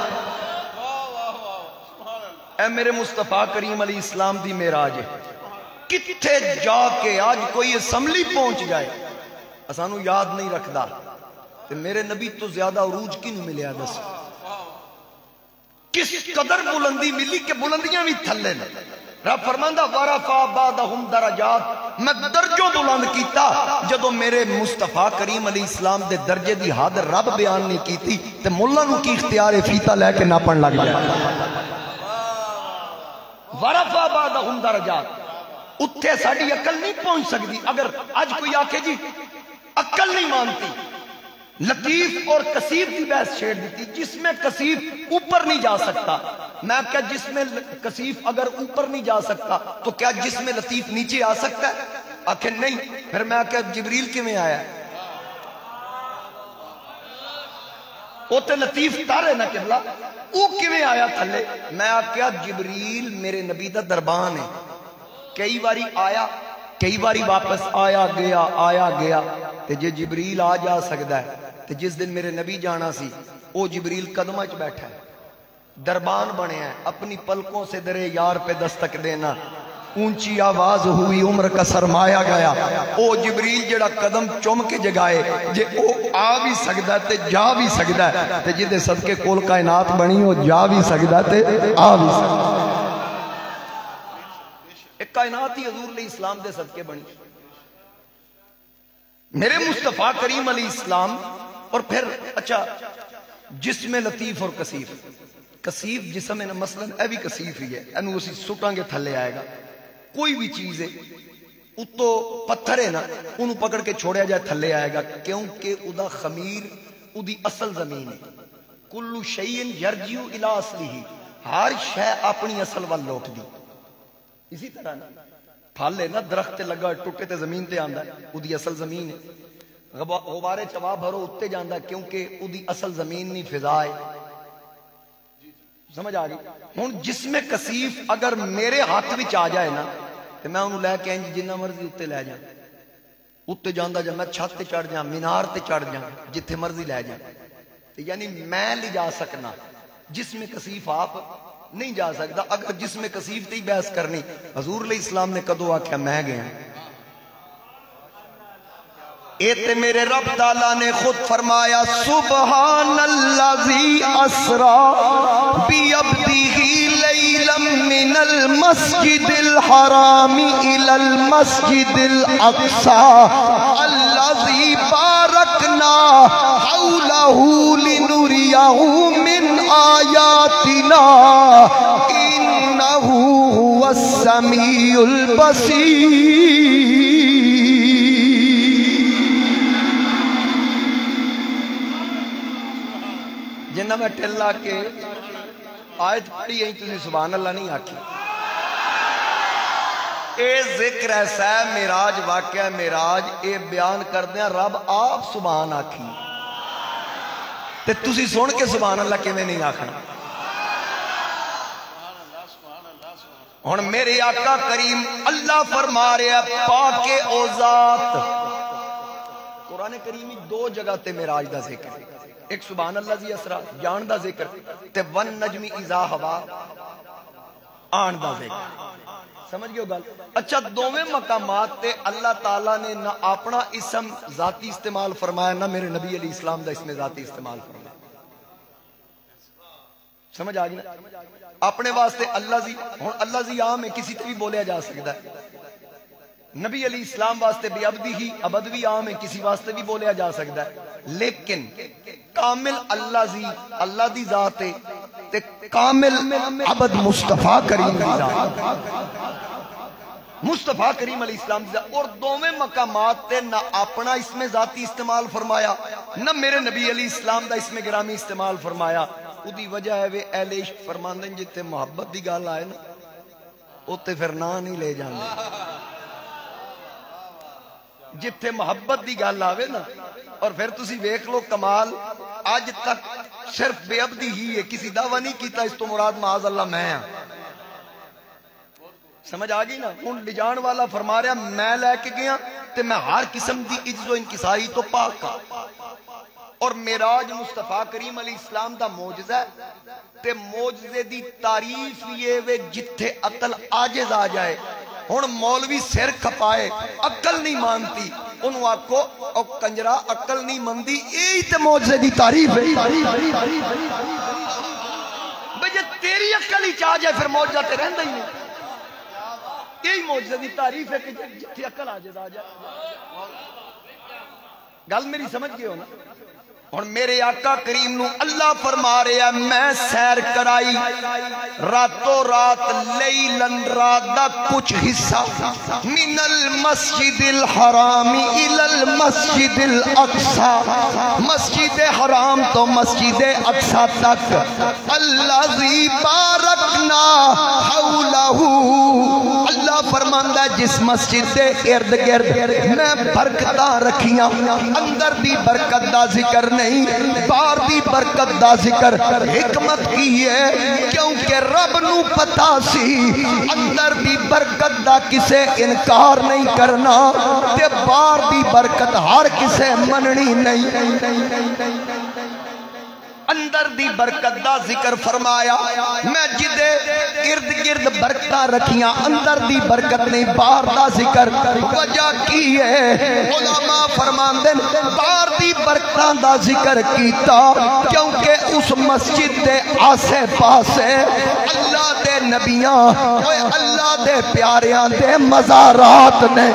Speaker 1: اے میرے مصطفیٰ کریم علیہ السلام دی معراج ہے، کتھے جا کے آج کوئی اسمبلی پہنچ جائے اسانو یاد نہیں رکھدا، تے میرے نبی تو زیادہ عروج کی نہیں ملیا دس، کس قدر بلندی ملی کہ بلندیاں بھی تھلے نہ۔ رب فرماندا ورفع بعضهم درجات، میں درجوں بلند کیتا جدو میرے مصطفیٰ کریم علیہ السلام دے درجے دی حد رب بیان نہیں کیتی تے مولا نو کی اختیار فیتا لے کے ناپن لگ گیا۔ ورفع بعضهم درجات، اتھے ساڑی عقل نہیں پہنچ سکتی۔ اگر آج کوئی آکے جی عقل نہیں مانتی، لطیف اور کثیف کی بحث چھیڑ دیتی، جس میں کثیف اوپر نہیں جا سکتا، میں کہا جس میں کثیف اگر اوپر نہیں جا سکتا تو کیا جس میں لطیف نیچے آ سکتا ہے؟ آکھیں نہیں، پھر میں کہا جبریل کی میں آیا ہے، وہ تے لطیف تارے نہ قبلہ، وہ کی میں آیا تھلے؟ میں کہا جبریل میرے نبی دا دربان ہے، کئی باری آیا کئی باری واپس آیا گیا آیا گیا، تے جے جبریل آ جا سکتا ہے تے جس دن میرے نبی جانا سی وہ جبریل قدمہ چ بیٹھا ہے، دربان بنے ہیں، اپنی پلکوں سے درے یار پہ دستک دینا، اونچی آواز ہوئی عمر کا سرمایا گیا، او جبریل جڑا قدم چوم کے جگائے جے او آ بھی سکتا ہے تے جا بھی سکتا ہے، تے جدے صدقے کول کائنات بنی ہو جا بھی سکتا ہے تے آ بھی سکتا ہے۔ ایک کائنات ہی حضور علیہ السلام دے صدقے بنی، میرے مصطفیٰ کریم علیہ السلام۔ اور پھر اچھا جسم لطیف اور کثیف، کثیف جسم ہے نا، مثلا اے بھی کثیف ہی ہے، انہوں اسی سٹاں گے تھلے آئے گا، کوئی بھی چیز ہے اتو پتھر ہے نا انہوں پکڑ کے چھوڑیا جائے تھلے آئے گا، کیونکہ ادا خمیر ادی اصل زمین ہے، کلو شیئن یرجیو الی اصلی، ہر شے اپنی اصل وال لوٹ دی۔ اسی طرح نا پھل ہے نا درخت لگا ٹوٹے تے زمین تے آندا ہے، ادی اصل زمین ہے، غبارے چوا بھرو اتے جاندہ ہے کیونکہ ادی اصل زمین نہیں فضا ہے۔ سمجھ آگئی؟ ہون جسم کثیف اگر میرے ہاتھ وچ آ جائے نا تو میں انہوں لے کے انج جنہ مرضی اتے لے جائیں، اتے جاندہ جا میں چھت تے چڑھ جاؤں، مینار تے چڑھ جاؤں، جتھے مرضی لے جاؤں، یعنی میں لے جا سکنا، جسم کثیف آپ نہیں جا سکتا۔ اگر جسم کثیف تے ہی بحث کرنی، حضور علیہ السلام نے کدو آکھیا میں گیا، ایتے میرے رب تعالیٰ نے خود فرمایا سبحان اللذی اسرا بیعبدہ لیلا من المسجد الحرام الى المسجد الاقصى اللذی بارکنا حولہ لنریہ من آیاتنا انہو هو السمیع البصیر۔ جنہ میں ٹھلا کے آیت پڑھی ہیں تُسی سبحان اللہ نہیں آکھی، اے ذکر ایسا ہے میراج واقعہ میراج اے بیان کر دیں رب آپ سبحان آکھی تے تُسی سن کے سبحان اللہ کے میں نہیں آکھنا۔ ہن میرے آقا کریم اللہ فرما رہے ہیں پاک او ذات، قرآن کریمی دو جگہ تے میراج دا ذکر ہے، ایک سبحان اللہ زی اسرا جان دا ذکر تے ون نجمی اذا ہوا آن دا ذکر۔ سمجھ گئے گل؟ اچھا دوویں مقامات تے اللہ تعالیٰ نے نہ اپنا اسم ذاتی استعمال فرمایا نہ میرے نبی علیہ السلام دا اسم ذاتی استعمال فرمایا. سمجھ آ گئی نا؟ اپنے واسطے اللہ زی، ہن اللہ زی عام ہے، کسی تے بھی بولیا جا سکتا ہے. نبی علیہ السلام واسطے بے عبدی ہی عبد بھی عام ہے، کسی واسطے بھی بولیا جا سکتا ہے. لیکن کامل اللہ زی اللہ دی ذات ہے تے کامل عبد مصطفیٰ کریم دی ذات، مصطفیٰ کریم علیہ السلام دی ذات. اور دوویں مقامات تے نہ اپنا اسم ذاتی استعمال فرمایا نہ میرے نبی علیہ السلام دا اسم گرامی استعمال فرمایا. اُدی وجہ ہے وے اہل عشق فرماندے جتے محبت دی گل آئے نا اوتے پھر نہ نہیں لے جاندے. جتھے محبت دی گل آوے نا، اور پھر تسی ویکھ لو کمال آج تک صرف بے عبدی ہی ہے، کسی دعویٰ نہیں کیتا اس تو مراد معاذ اللہ میں ہاں. سمجھ آ گئی نا؟ ہن لجان والا فرما رہا میں لے کے گیا تے میں ہر قسم دی عجز و انکساری تو پاک ہاں. اور معراج مصطفیٰ کریم علیہ السلام دا معجزہ ہے تے معجزے دی تعریف یہ وے جتھے عقل عاجز آ جائے. ہن مولوی سر کھپائے عقل نہیں مانتی، انہوں آکو او کنجرا عقل نہیں مندی، یہی تے معجزے دی تعریف ہے. بھئی جے تیری عقل ہی چاہ جائے پھر معجزہ تے رہندہ ہی نہیں. یہی معجزے دی تعریف ہے کہ جتھے عقل عاجز آ جائے. گل میری سمجھ گئے ہو نا؟ اور میرے آقا کریم نو اللہ فرما رہے ہیں میں سیر کرائی راتوں رات لیلن رات دا کچھ حصہ من المسجد الحرام الى المسجد الاقصى، مسجد حرام تو مسجد اقصی تک. الذی بارکنا حولہ، اللہ فرماندہ جس مسجد دے ارد گرد میں برکتاں رکھیاں، اندر دی برکت دا ذکر نہیں باہر دی برکت دا ذکر. حکمت کی ہے کیونکہ رب نو پتا سی اندر دی برکت دا کسے انکار نہیں کرنا تے باہر دی برکت ہر کسے مننی نہیں. اندر دی برکت دا ذکر فرمایا میں جدے ارد گرد برکتاں رکھیاں، اندر دی برکت نہیں باہر دا ذکر. وجہ کی ہے علماء فرماندے باہر دی برکتاں دا ذکر کیتا کیونکہ اس مسجد دے آسے پاسے اللہ دے نبیاں اللہ دے پیاریاں دے مزارات نے.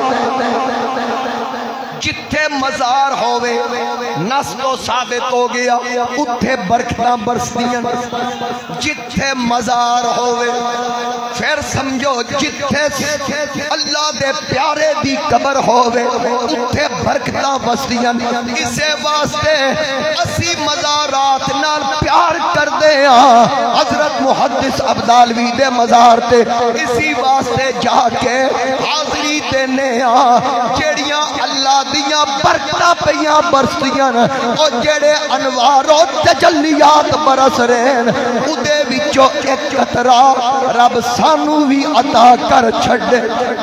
Speaker 1: جتھے مزار ہوئے نس تو ثابت ہو گیا اتھے برکتاں برسدیاں. جتھے مزار ہوئے پھر سمجھو جتھے اللہ دے پیارے دی قبر ہوئے اتھے برکتاں برسدیاں. اسے واسطے اسی مزارات نال پیار کر دے ہاں حضرت محدث عبدالوی دے مزار تے. اسی واسطے جا کے حاضری دینے ہاں جیڑیاں اللہ دیاں برکتاں پیاں برسدیاں او جڑے انوار و تجلیات برس رہے اودے وچوں ایک قطرہ رب سانو بھی عطا کر چھڑے.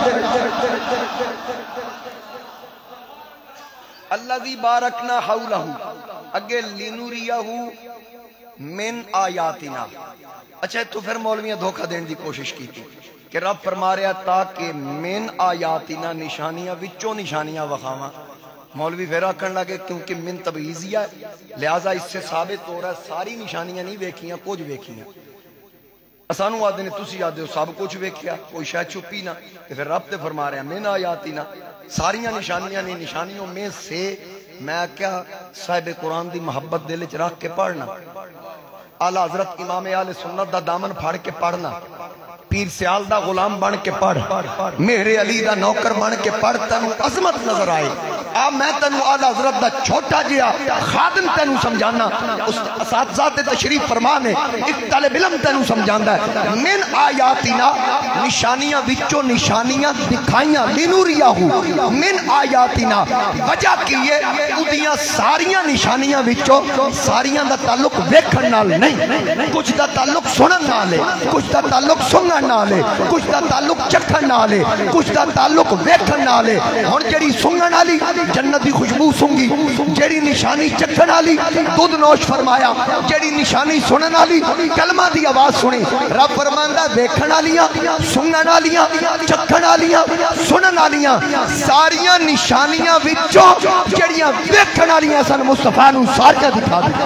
Speaker 1: الذی بارکنا حولہ اگے لنوریہ من آیاتنا. اچھا تو پھر مولویاں دھوکہ دین دی کوشش کی تھی کہ رب فرما رہا تاکہ من آیاتنا نشانیاں وچوں نشانیاں وخاواں. مولوی پھر آکھن لگے کیونکہ من تبعیضیہ ہے لہذا اس سے ثابت ہو رہا ہے ساری نشانیاں نہیں ویکھیاں کچھ ویکھیاں. اسانو آدھے نے تسی آدھے ہو سب کچھ ویکھیا کوئی شاید چھپی نہ. پھر رب تے فرما رہا من آیاتنا ساریاں نشانیاں نہیں، نشانیوں میں سے میں کیا صاحب قرآن دی محبت دل وچ رکھ کے پڑھنا، اعلی حضرت امام اہل سنت دا دامن پھاڑ کے پڑھنا، پیر سیال دا غلام بن کے پڑھ، میرے علی دا نوکر بن کے پڑھ، تنو عظمت نظر آئے. آ میں تنو اعلی حضرت دا چھوٹا جیا خادم تنو سمجھانا، اس اساتذہ تے تشریف فرمانے ایک طالب علم تنو سمجھاندا ہے. من آیاتنا نشانیاں وچوں نشانیاں دکھائیاں لنوریہ ہو من آیاتنا. وجہ کی ہے اودیاں ساریاں نشانیاں وچوں ساریاں دا تعلق ویکھن نال نہیں، کچھ دا تعلق سنن نال ہے، کچھ دا تعلق سنن نال ہے، کچھ دا تعلق چکھن نال ہے، کچھ دا تعلق ویکھن نال ہے. ہن جڑی سنن والی جنت دی خوشبو موسنگی جیڑی نشانی چکھن والی دودھ نوش فرمایا جیڑی نشانی سنن والی کلمہ دی آواز سنی رب فرماندا ویکھن والیاں سنن والیاں چکھن والیاں سنن والیاں ساریاں نشانیاں وچوں جڑیاں ویکھن والیاں سن مصطفیٰ نو ساریاں دکھا دتا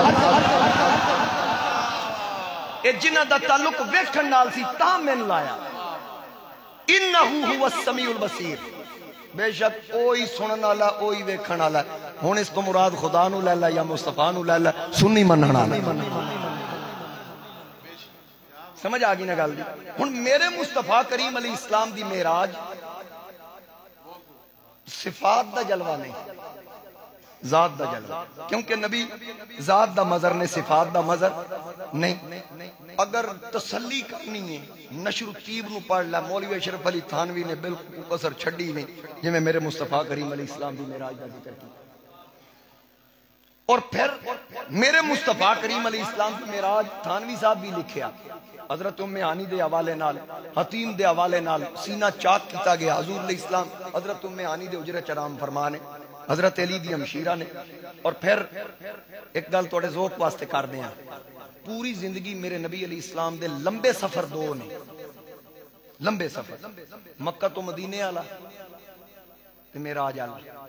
Speaker 1: اے جنہاں دا تعلق ویکھن نال سی تا من لایا انہو هو السمیع البصیر بے شک اوہی سنن والا اوہی ویکھن والا ہن اس تو مراد خدا نو لے لا یا مصطفیٰ نو لے لا سنی منن والا سمجھ آ گئی نا گل ہن میرے مصطفیٰ کریم علیہ السلام دی معراج صفات دا جلوہ نہیں ذات دا جلوہ کیونکہ نبی ذات دا مظہر نے صفات دا مظہر نہیں اگر تسلی کرنی ہے نشر الطیب نو پڑھ لے مولوی اشرف علی تھانوی نے بالکل قصر چھڑی نہیں جی میں میرے مصطفیٰ کریم علیہ السلام دی معراج دا ذکر کی اور پھر میرے مصطفیٰ کریم علیہ السلام دی معراج تھانوی صاحب بھی لکھیا حضرت ام ہانی دے حوالے نال حتیم دے حوالے نال سینہ چاک کیتا گیا حضور علیہ السلام حضرت ام ہانی دے اجرت چرام فرمانے حضرت علی دی ہمشیرہ نے اور پھر ایک گل توڑے ذوق واسطے کر دیا پوری زندگی میرے نبی علیہ السلام دے لمبے سفر دو نے لمبے سفر مکہ تو مدینے آلا تے معراج آلا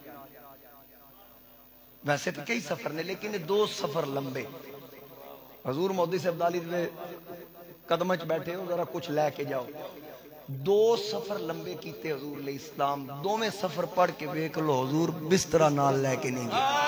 Speaker 1: ویسے تو کئی سفر نے لیکن دو سفر لمبے حضور مودی سے عبدالی دے قدمہ چ بیٹھے ہو ذرا کچھ لے کے جاؤ دو سفر لمبے کیتے حضور علیہ السلام دو میں سفر پڑھ کے ویکھ لو حضور بسترہ نال لے کے نہیں گئے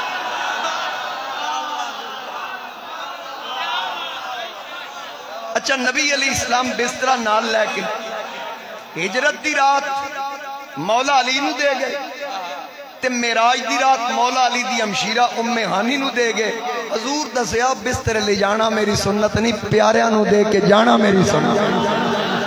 Speaker 1: اچھا نبی علیہ السلام بسترہ نال لے کے ہجرت دی رات مولا علی نو دے گئے تے معراج دی رات مولا علی دی ہمشیرہ ام ہانی نو دے گئے حضور دسیا بستر لے جانا میری سنت نہیں پیاریاں نو دے کے جانا میری سنت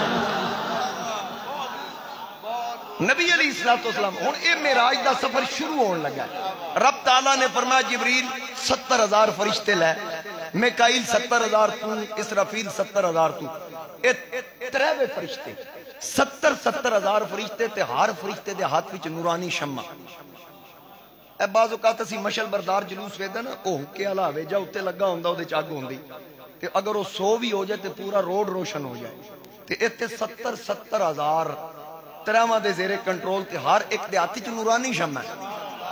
Speaker 1: نبی علیہ السلام ہن اے معراج دا سفر شروع ہون لگا رب تعالیٰ نے فرمایا جبریل ستر ہزار فرشتے لے میکائیل ستر ہزار تو اسرافیل ستر ہزار تو اے تریوے فرشتے ستر ستر ہزار فرشتے تے ہر فرشتے دے ہاتھ وچ نورانی شمع اے بعض اوقات اسی مشل بردار جلوس ویدا نا او کے علاوے جا اوتے لگا ہوندا او دے چ اگ ہوندی تے اگر او سو بھی ہو جائے تے پورا روڈ روشن ہو جائے تے ایتھے ستر ستر ہزار تراواں دے زیر کنٹرول تے ہر ایک دے ہاتھ وچ نورانی شمع ہے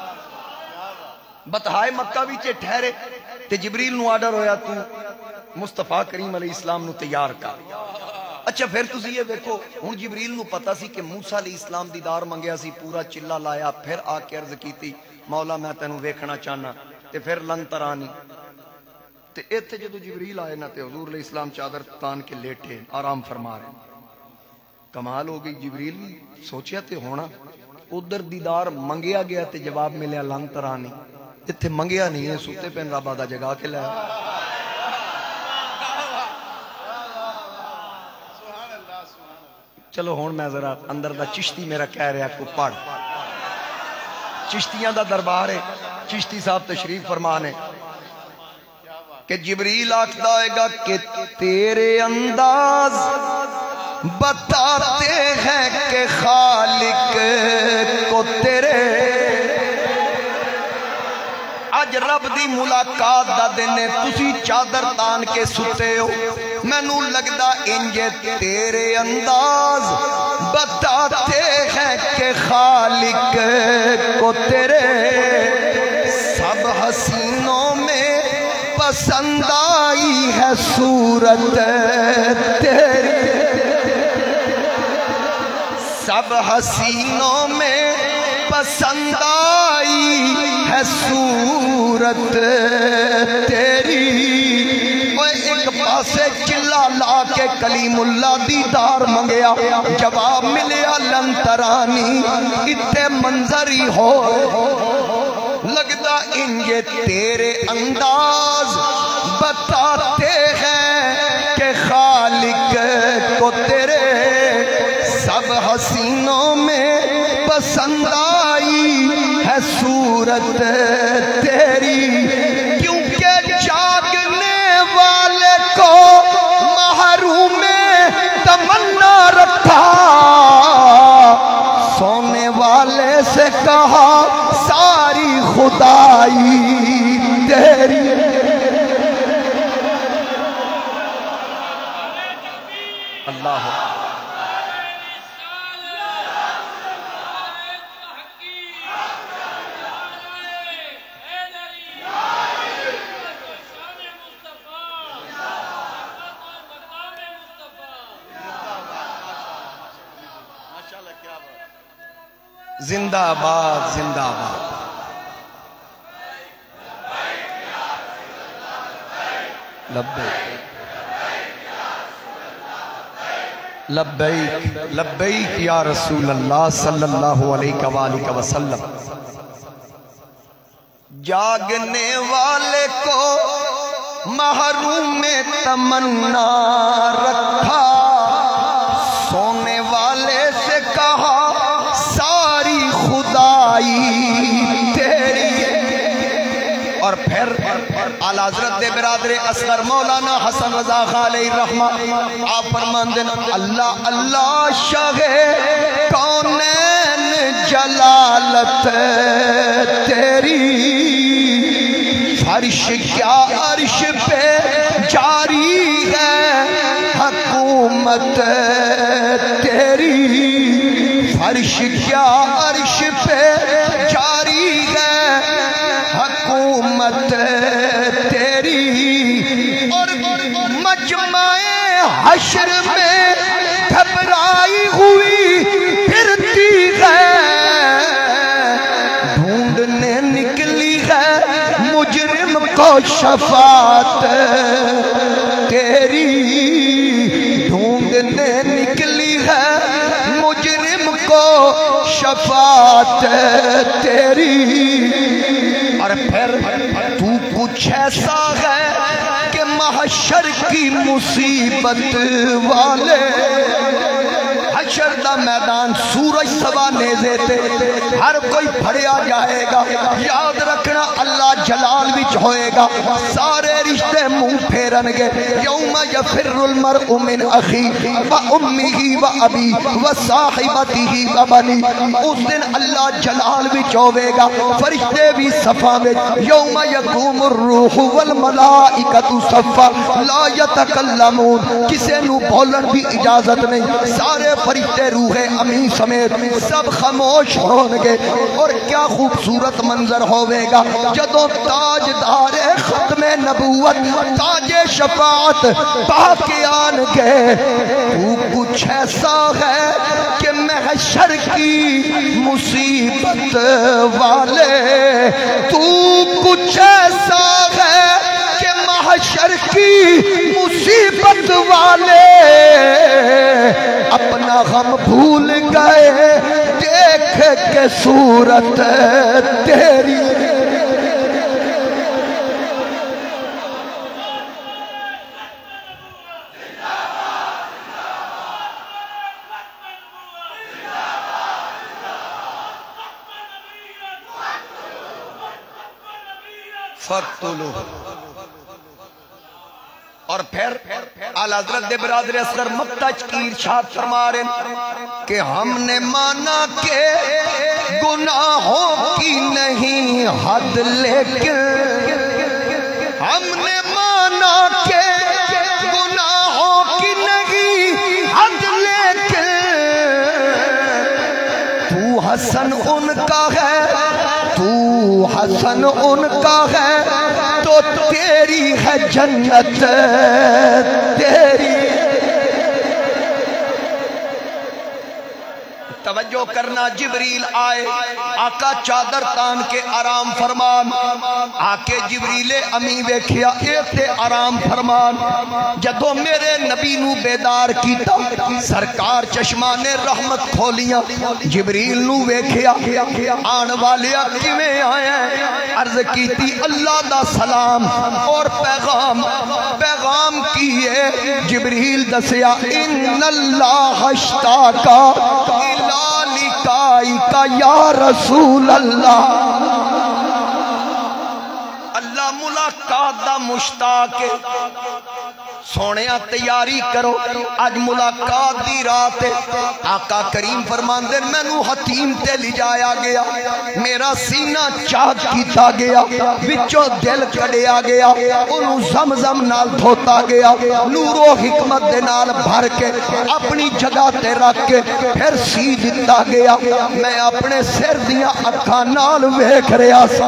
Speaker 1: بتہائے مکہ وچ ٹھہرے تے جبریل نو آرڈر ہویا تو مصطفیٰ کریم علیہ السلام نو تیار کر اچھا پھر تسی یہ دیکھو ہن جبریل نو پتا سی کہ موسیٰ علیہ السلام دیدار منگیا سی پورا چلا لایا پھر آ کے عرض کیتی مولا میں تینوں ویکھنا چاہنا تے پھر لن ترانی تے ایتھے جدو جبریل آئے نا تے حضور علیہ السلام چادر تان کے لیٹے آرام فرما رہے کمال ہو گئی جبریل بھی سوچیا تے ہونا ادھر دیدار منگیا گیا تے جواب ملیا لن ترانی ایتھے منگیا نہیں ہے سوتے پین رب دا جگہ کے لیا چلو ہون میں ذرا اندر دا چشتی میرا کہہ رہا کو پڑھ چشتیاں دا دربار ہے چشتی صاحب تشریف فرمانے کہ جبریل آکھدا ہے گا کہ تیرے انداز بتاتے ہیں کہ خالق کو تیرے اج رب دی ملاقات دا دینے تسی چادر تان کے ستے ہو میں نو لگدا انجے تیرے انداز بتاتے ہیں کہ خالق کو تیرے سب حسینوں میں پسند آئی ہے صورت تیری سب حسینوں میں پسند آئی ہے صورت تیری ایک پاسے چلا لا کے کلیم اللہ دیدار منگیا جواب ملیا لن ترانی اتنے منظری ہو لگتا انجے تیرے انداز بتاتے ہیں کہ خالق کو تیرے سب حسینوں میں پسند آئی ہے صورت تیری کیونکہ جاگنے والے کو محروم تمنا رکھا سونے والے سے کہا ساری خدائی تیری اللہ زندہ آباد زندہ آباد لبیک لبیک لبیک یا رسول اللہ صلی اللہ علیہ وآلہ وسلم. جاگنے والے کو محروم میں تمنا رکھا، سونے والے سے کہا ساری خدائی تیری. اور پھر اعلیٰ حضرت برادر اصغر مولانا حسن رضا خان علیہ الرحمہ آپ فرماندے اللہ اللہ شاہ کونین جلالت تیری، فرش کیا عرش پہ جاری ہے حکومت تیری، فرش کیا عرش پہ جاری ہے حکومت تیری. اور مجمع حشر میں گھبرائی ہوئی پھرتی ہے، ڈھونڈنے نکلی ہے مجرم کو شفاعت تیری، ڈھونڈنے نکلی ہے مجرم کو شفاعت تیری. اور پھر تو کچھ ایسا ہے کہ محشر کی مصیبت والے، حشر دا میدان سورج سوا نیزے تے ہر کوئی پھڑیا جائے گا. یاد رکھنا اللہ جلال وچ ہوئے گا، سارے رشتے منہ پھیرن گے. یوم یفر المرء من اخی و امہ و ابی و صاحبتہ و بنی. اس دن اللہ جلال وچ ہوئے گا، فرشتے بھی صفا وچ. یوم یقوم الروح والملائکۃ صفا لا یتکلمون، کسے نو بولن بھی اجازت نہیں، سارے فرشتے روح امین سمیت سب خاموش ہونگے. اور کیا خوبصورت منظر ہوئے گا جدوں تاجدار ختم نبوت تاج شفاعت پاکے آنگے. تو کچھ ایسا ہے کہ محشر کی مصیبت والے، تو کچھ ایسا ہے کہ محشر کی مصیبت والے اپنا غم بھول گئے دیکھ کے صورت تیری. فَقْتُلُوهُ. اور پھر اعلیٰ حضرت برادر اصغر مقتج کی ارشاد فرما رہے کہ ہم نے مانا کہ گناہوں کی نہیں حد، لیکن ہم نے مانا کہ گناہوں کی نہیں حد، لیکن تو حسن ان کا ہے، تو حسن ان کا ہے تو تیری ہے جنت تیری. توجہ کرنا، جبریل آئے، آقا چادر تان کے آرام فرمان. آکے جبریل امی ویکھیا ایتے آرام فرمان. جدو میرے نبی نو بیدار کیتا، سرکار چشمان رحمت کھولیاں. جبریل نو ویکھیا آن والیا کیویں آیا، عرض کیتی اللہ دا سلام اور پیغام. پیغام کیے جبریل دسیا ان اللہ اشتاقا کا یا رسول اللہ. اللہ ملاقات دا مشتاق ہے. سونے تیاری کرو اج ملاقات دی رات ہے. آقا کریم فرماندے مینوں حتیم تے لے جایا گیا, میرا سینہ چاک کیتا گیا, وچوں دل کڈیا گیا, اونوں زمزم نال دھوتا گیا, نور و حکمت دے نال بھر کے اپنی جگہ تے رکھ کے پھر سی دتا گیا. میں اپنے سر دیاں اکھاں نال ویکھ رہا سا.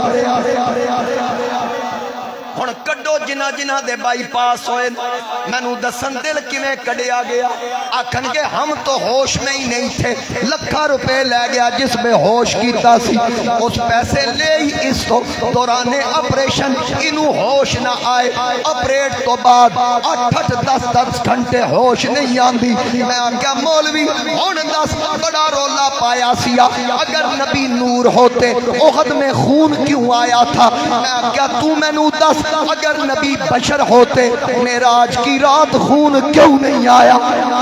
Speaker 1: ہن کڈو جنہ جنہ دے بائی پاس ہوئے مینوں دسن دل کیویں کڈیا گیا. آکھن گے ہم تو ہوش میں ہی نہیں تھے, لکھاں روپے لے گیا جس میں ہوش کیتا سی, اس پیسے لے ہی اس تو دوران آپریشن انہوں ہوش نہ آئے. آپریٹ تو بعد آٹھ آٹھ دس دس گھنٹے ہوش نہیں آندی. میں آکھیا مولوی ہن دس بڑا رولا پایا سیا, اگر نبی نور ہوتے احد میں خون کیوں آیا تھا؟ میں آکھیا تو مینوں دس اگر نبی بشر ہوتے معراج کی رات خون کیوں نہیں آیا؟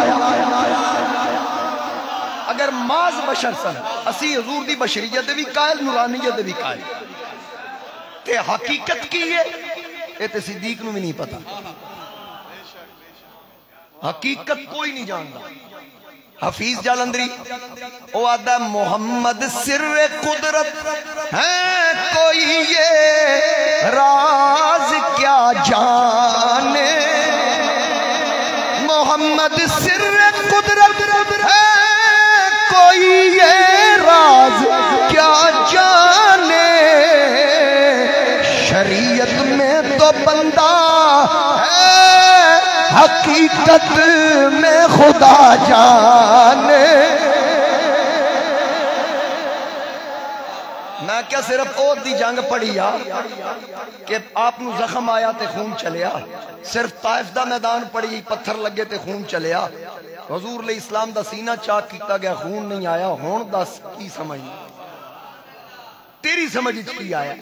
Speaker 1: اگر ماز بشر سن اسی حضور دی بشریت بھی قائل, نورانیت بھی قائل, تے حقیقت کی ہے اے تے صدیق نو بھی نہیں پتا. حقیقت کوئی نہیں جانتا. حفیظ جالندری او آدھا محمد سر قدرت ہے کوئی یہ راز کیا جانے, محمد سر قدرت ہے کوئی یہ راز کیا جانے, شریعت میں تو بندہ ہے حقیقت میں خدا جانے. میں کیا صرف عہد دی جنگ پڑھی یا کہ آپ نو زخم آیا تے خون چلیا, صرف طائف دا میدان پڑھی پتھر لگے تے خون چلیا, حضور علیہ السلام دا سینہ چاک کیتا گیا خون نہیں آیا. ہون دس کی سمجھ تیری سمجھ کی آیا؟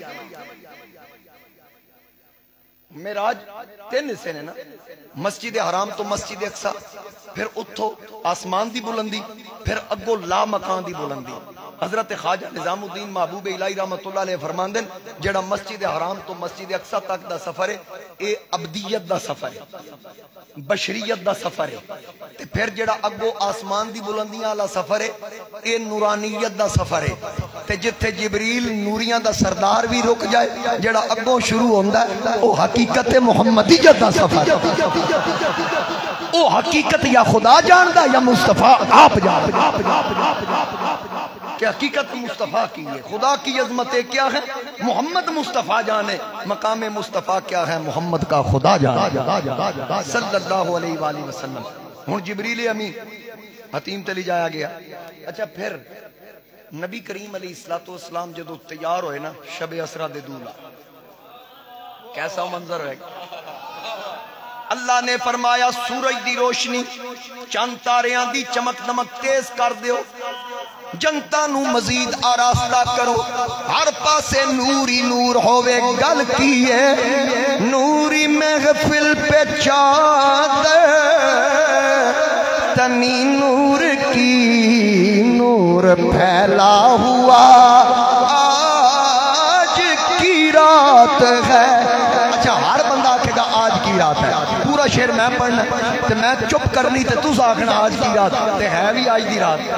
Speaker 1: معراج تین حصے نے نا, مسجد حرام تو مسجد اقصی, پھر اتھو آسمان دی بلندی, پھر اگو لا مکان دی بلندی. حضرت خواجہ نظام الدین محبوب الہی رحمت اللہ علیہ فرماندن جڑا مسجد حرام تو مسجد اقصی تک دا سفر ہے اے عبدیت دا سفر ہے, بشریت دا سفر ہے, تے پھر جڑا اگو آسمان دی بلندیاں والا سفر ہے اے نورانیت دا سفر ہے. تے جتھے جبریل نوریاں دا سردار بھی رک جائے جڑا اگو شروع ہوندا ہے او حقیقت محمدیت دا سفر ہے. او حقیقت یا خدا جاندا یا مصطفیٰ آپ جاندا کہ حقیقت مصطفیٰ کی ہے, خدا کی عظمتیں کیا ہے محمد مصطفیٰ جانے, مقام مصطفیٰ کیا ہے محمد کا خدا جانے صلی اللہ علیہ وآلہ وسلم. ہن جبریل امین حتیم تے لے جایا گیا. اچھا پھر نبی کریم علیہ السلام جدو تیار ہوئے نا شب اسرا دے دولا, کیسا منظر ہے؟ اللہ نے فرمایا سورج دی روشنی چند تاریاں دی چمک دمک تیز کر دیو, جنتا نو مزید آراستہ کرو, ہر پاسے نوری نور ہوئے. گل کیے نوری محفل پہ چادر تنی نور کی, نور پھیلا ہوا آج کی رات ہے. اچھا ہر بندہ آکھے گا آج کی رات ہے, پورا شعر میں پڑھنا تے میں چپ کرنی تے تو آکھنا آج کی رات تے ہے بھی آج دی رات.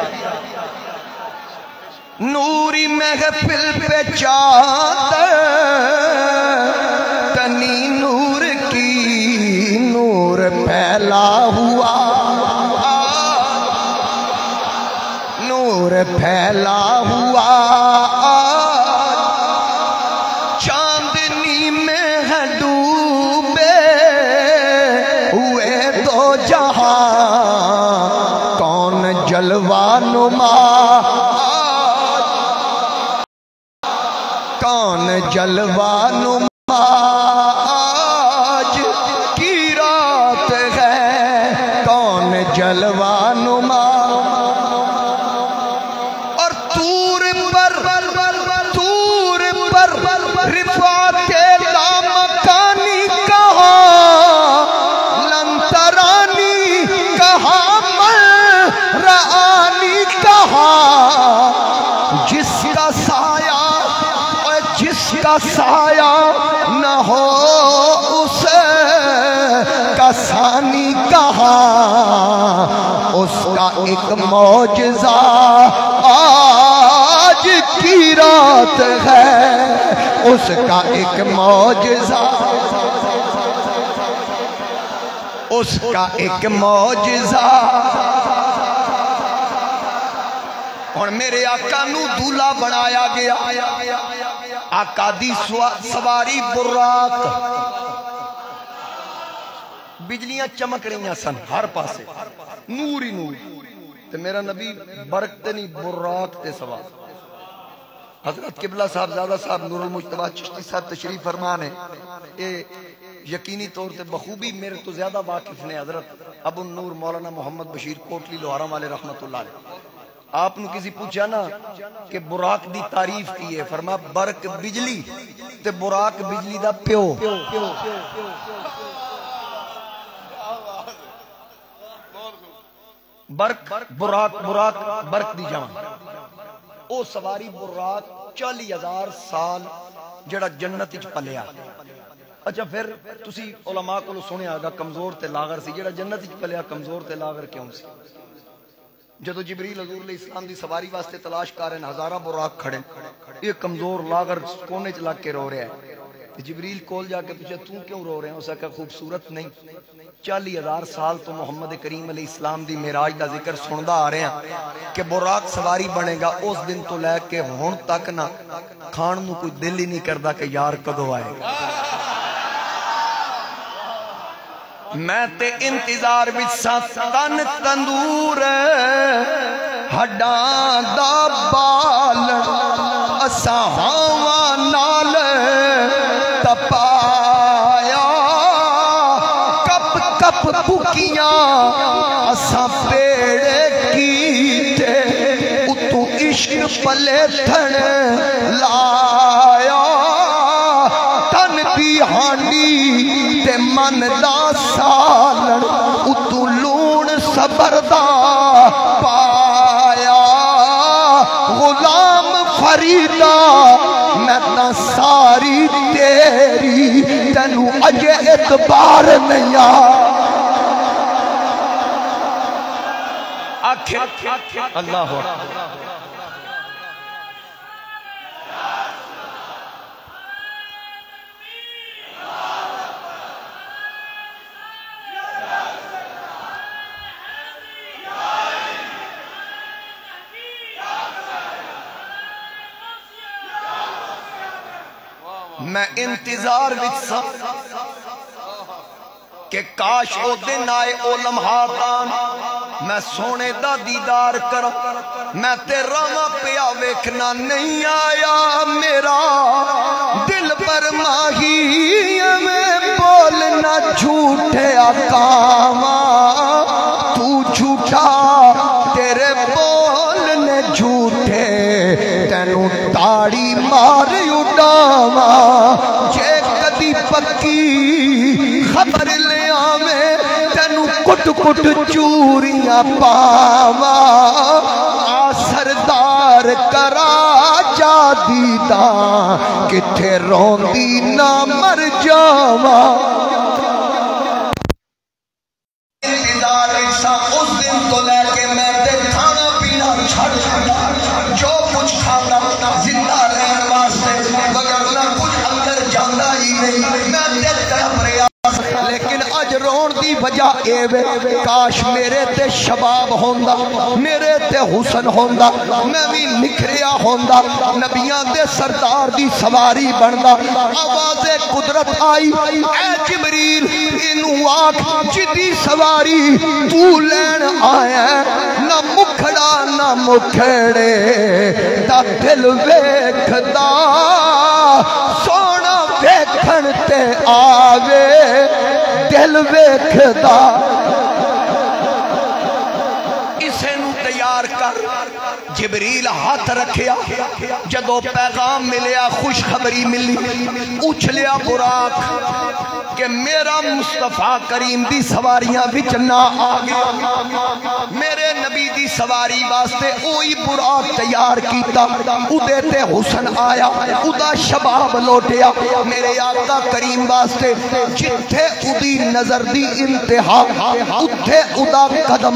Speaker 1: نوری محفل پہ چادر تنی نور کی, نور پھیلا ہوا نور پھیلا ہوا چاندنی میں ہے ڈوبے ہوئے دو جہاں, کون جلوہ نما کون جلوہ نما آج کی رات ہے, کون جلوہ نما. اور تور پر تور پر رفعت لامکانی کہا, لنترانی کہا, من رآنی کہا, جس کا سایہ جس کا سایہ نہ ہو اسے کا ثانی کہا، اس کا ایک معجزہ آج کی رات ہے، اس کا ایک معجزہ، اس کا ایک معجزہ۔ اور میرے آقا نو دولہ بنایا گیا، آقا دی سواری براق، بجلیاں چمک رہی ہیں سن ہر پاسے، نور ہی نور، تے میرا نبی برکتے نہیں براق تے سوار۔ حضرت قبلہ صاحب زادہ صاحب نور المجتبہ چشتی صاحب تشریف فرمان ہے، اے یقینی طور سے بخوبی میرے تو زیادہ واقف نے حضرت ابو النور مولانا محمد بشیر کوٹلی لوہارم والے رحمت اللہ علیہ۔ آپ نے کسی پوچھا نا کہ براق دی تعریف کی ہے، فرما برق بجلی تے براق بجلی دا پیو۔ برق براق براق برق دی جان، او سواری براق چالی ہزار سال جڑا جنت اچ پلیا۔ اچھا پھر تسی علماء کو سنے آگا کمزور تے لاغر سی، جڑا جنت اچ پلیا کمزور تے لاغر کیوں سی؟ جدو جبریل حضور علیہ السلام دی سواری واسطے تلاش کارن ہزارہ براق کھڑے، یہ کمزور لاغر کونے چلا کے رو رہا ہے۔ جبریل کول جا کے پوچھا تو کیوں رو رہے ہیں؟ اسے کہا خوبصورت نہیں، چالی ہزار سال تو محمد کریم علیہ السلام دی معراج دا ذکر سندا آ رہے ہیں کہ براق سواری بنے گا، اس دن تو لے کے ہن تک نہ کھان نو کوئی دل ہی نہیں کردا کہ یار کدو آئے گا۔ میں تے انتظار وچ ساں تن تندور ہڈاں دا بال، اساں ہاواں نال تپایا، کپ کپ بکیاں اساں پیڑے کیتے، اتو عشق پلے تھن لایا، تن دی ہانڈی تے من دا سالن، اتو لون صبر دا پایا، غلام فریدہ میں تا ساری تیری، تینو اجے اعتبار نہیں آکھے اللہ اکبر۔ میں انتظار وچ سا کہ کاش او دن آئے او لمحات آن، میں سونے دا دیدار کروں، میں تیرا ماں پیا ویکھنا نہیں آیا، میرا دل پر ماہی میں بولنا جھوٹے آقاواں، تو جھوٹا تیرے بولنے جھوٹے، تینو تاڑی مار اڈاواں، جے کدی پکی خبر لے آویں، تینو کٹ کٹ چوریاں پاواں، آ سردار کرا جا دیداں، کتھے روندی نہ مر جاواں۔ انتظار ایسا اس دن تو لے کے میں تے کھانا پینا چھڑ چھڑ، جو کچھ کھانا زندہ رہن واسطے، مگر نہ کچھ اندر جانا ہی نہیں، میں تے طرف ریاض، لیکن اج رون دی وجہ اے وے، کاش میرے تے شباب ہوندا، میرے تے حسن ہوندا، میں بھی نکھریا ہوندا، نبیاں دے سردار دی سواری بندا۔ آواز قدرت آئی، اے جبریل انو آکھ جدی سواری تو لین آیا، نہ مکھڑا نہ مکھڑے دا دل ویکھدا، سونا ویکھن تے آوے دل ویکھدا، اسے نو تیار کر جبریل ہاتھ رکھیا جدو پیغام ملیا خوشخبری ملی اچھلیا براق کہ میرا مصطفیٰ کریم دی سواریاں وچ نہ آگیا میرے نبی دی سواری واسطے اوئی براق تیار کیتا ادے تے حسن آیا ادا شباب لوٹیا میرے آقا کریم واسطے جتھے ادی نظر دی انتہا اتھے ادا قدم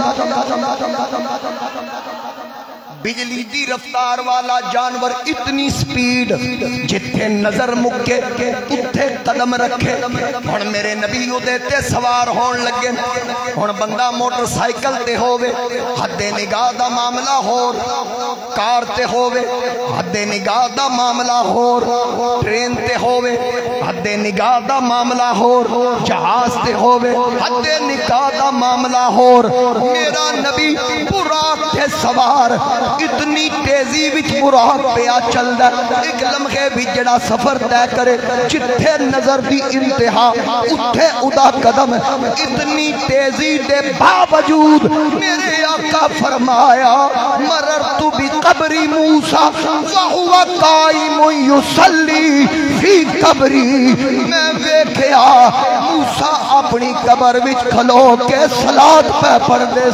Speaker 1: بجلی دی رفتار والا جانور اتنی سپیڈ جتھے نظر مکے اتھے قدم رکھے ہن میرے نبی ادے تے سوار ہون لگے ہن بندہ موٹر سائیکل تے ہووے حد نگاہ دا معاملہ ہور کار تے ہووے حد نگاہ دا معاملہ ہور ٹرین تے ہووے حد نگاہ دا معاملہ ہور جہاز تے ہووے حد نگاہ دا معاملہ ہور میرا نبی براق تے سوار اتنی تیزی وچ براق پیا چل دا ایک لمحے بھی جڑا سفر طے کرے جتھے نظر دی انتہا اتھے ادا قدم اتنی تیزی دے باوجود میرے آقا فرمایا مررت بقبر موسیٰ وہو قائم یصلی فی قبری میں ویکھیا موسیٰ اپنی قبر وچ کھلو کے صلاۃ پہ پڑھ دے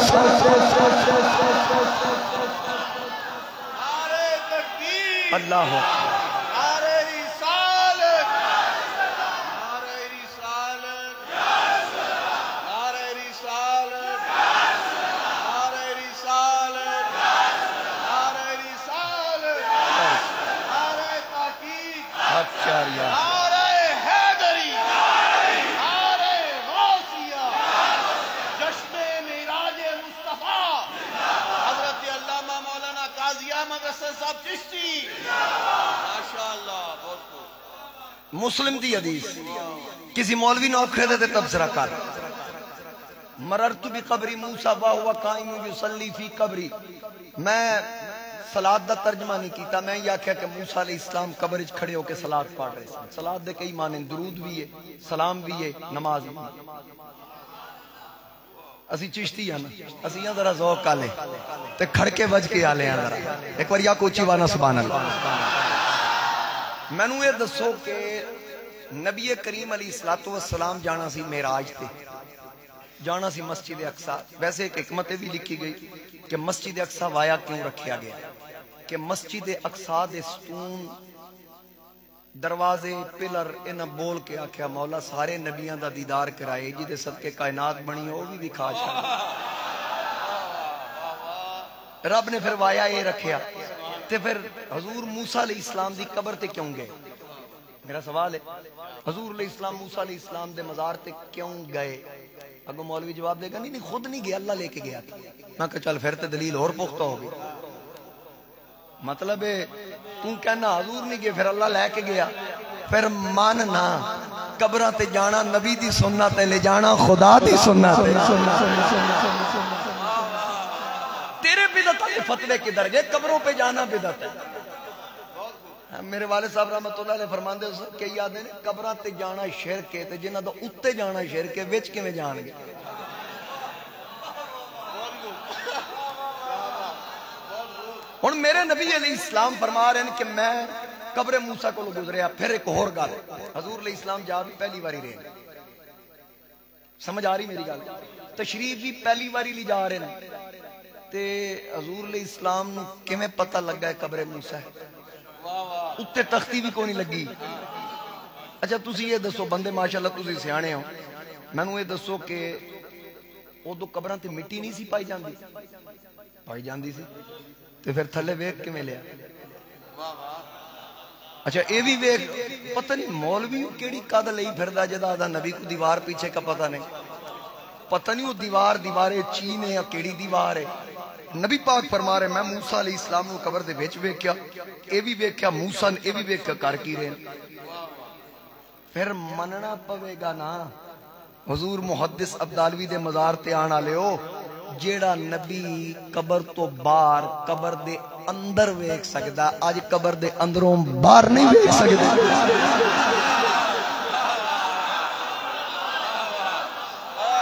Speaker 1: اللہ ہو
Speaker 2: نعرہ رسالت نعرہ رسالت نعرہ رسالت نعرہ رسالت نعرہ رسالت نعرہ تحقیق
Speaker 1: اچھا ریا
Speaker 2: نعرہ حیدری نعرہ غوثیہ جشن معراج مصطفیٰ حضرت علامہ مولانا قاضی احمد حسن صاحب چشتی
Speaker 1: مسلم دی حدیث کسی مولوی نہ اکھے دے تبصرہ کر مررت بقبر موسیٰ وہو قائم یصلی فی قبری میں صلاۃ دا ترجمہ نہیں کیتا میں یہ کہا کہ موسیٰ علیہ السلام قبر وچ کھڑے ہو کے صلاۃ پڑھ رہے ہیں صلاۃ دے کئی معنی درود بھی ہے سلام بھی ہے نماز بھی اسی چشتی ہیں اسی یہاں ذرا ذوق آلے تے کھڑکے بج کے آلے ہیں ذرا ایک بار یا کوچی وانا سبحان اللہ میں نو یہ دسو کہ نبی کریم علیہ السلام جانا سی معراج تے جانا سی مسجد اقصی ویسے ایک حکمت بھی لکھی گئی کہ مسجد اقصی وایا کیوں رکھیا گیا کہ مسجد اقصی دے ستون دروازے پلر انہ بول کے آکھیا مولا سارے نبیاں دا دیدار کرائے جی دے صدقے کائنات بنی ہو بھی بھی کھاش رب نے پھر وایا یہ رکھیا تے پھر حضور موسیٰ علیہ السلام دی قبر تے کیوں گئے میرا سوال ہے حضور علیہ السلام موسیٰ علیہ السلام دے مزار تے کیوں گئے اگو مولوی جواب دے گا نہیں نہیں خود نہیں گیا اللہ لے کے گیا تھا میں کہا چل پھر تے دلیل اور پختہ ہوگی مطلب ہے تم کہنا حضور نہیں گئے پھر اللہ لے کے گیا پھر ماننا قبرہ تے جانا نبی دی سنت ہے لے جانا خدا دی سنت ہے تیرے بدعت کے فتوے کدھر گئے قبروں پہ جانا بدعت ہے میرے والد صاحب رحمت اللہ علیہ فرماندے کہ یاد ہے قبرہ تے جانا شرک ہے تے جنہ تو اتے جانا شرک ہے وچ کے میں جان گے ہن میرے نبی علیہ السلام فرما رہے ہیں کہ میں قبر موسیٰ کو گزریا پھر ایک اور گل حضور علیہ السلام جا بھی پہلی باری رہے سمجھ آ رہی میری گل تشریف بھی پہلی باری لی جا رہے ہیں تے حضور علیہ السلام نو کیویں پتہ لگا ہے قبر موسیٰ ہے اتے تختی بھی کوئی نہیں لگی اچھا تسی یہ دسو بندے ماشاءاللہ تسی سیانے ہو میں نو یہ دسو کہ وہ دو قبراں تے مٹی نہیں سی پائی جاندی پائی جاندی سی تے پھر تھلے ویکھ کے ملیا اچھا اے بھی ویکھ پتہ نہیں مولوی کیڑی قد لئی پھردا جدا دا نبی کو دیوار پیچھے کا پتہ نہیں پتہ نہیں وہ دیوار دیوارے چین ہے یا کیڑی دیوار ہے نبی پاک فرما رہے میں موسیٰ علیہ السلام نو قبر دے وچ ویکھیا اے بھی ویکھیا موسیٰ اے بھی ویکھ کر کی رہے پھر مننا پوے گا نا حضور محدث عبدالوی دے مزار تے آنا لے ہو جیڑا نبی قبر تو باہر قبر دے اندر ویکھ سکدا آج قبر دے اندروں باہر نہیں ویکھ سکدا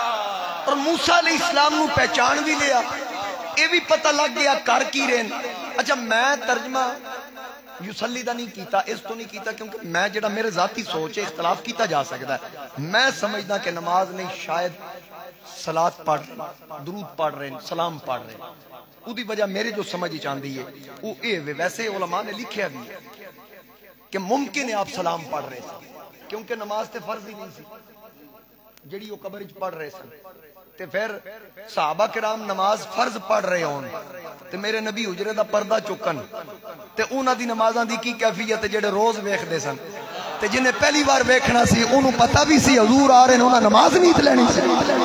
Speaker 1: اور موسیٰ علیہ السلام نو پہچان بھی لیا یہ بھی پتہ لگ گیا کر کی رہن اچھا میں ترجمہ یوسلی دا نہیں کیتا، اس تو نہیں کیتا کیونکہ میں جڑا میرے ذاتی سوچ ہے اختلاف کیتا جا سکتا ہے، میں سمجھدا کہ نماز نہیں شاید صلاۃ پڑھ رہے درود پڑھ رہے ہیں سلام پڑھ رہے ہیں، اودی وجہ میرے جو سمجھ چاندی ہے وہ اے ویسے علماء نے لکھیا بھی ہے کہ ممکن ہے آپ سلام پڑھ رہے ہیں کیونکہ نماز تے فرض ہی نہیں سی جڑی وہ قبر وچ پڑھ رہے سن، تے پھر صحابہ کرام نماز فرض پڑھ رہے ہون تے میرے نبی حجرے دا پردہ چکن تے انہاں دی نمازاں دی کی کیفیت جڑے روز ویکھدے سن تے جنہیں پہلی بار ویکھنا سی انہوں پتہ بھی سی حضور آ رہے ہیں انہاں نماز نہیں لینی سی،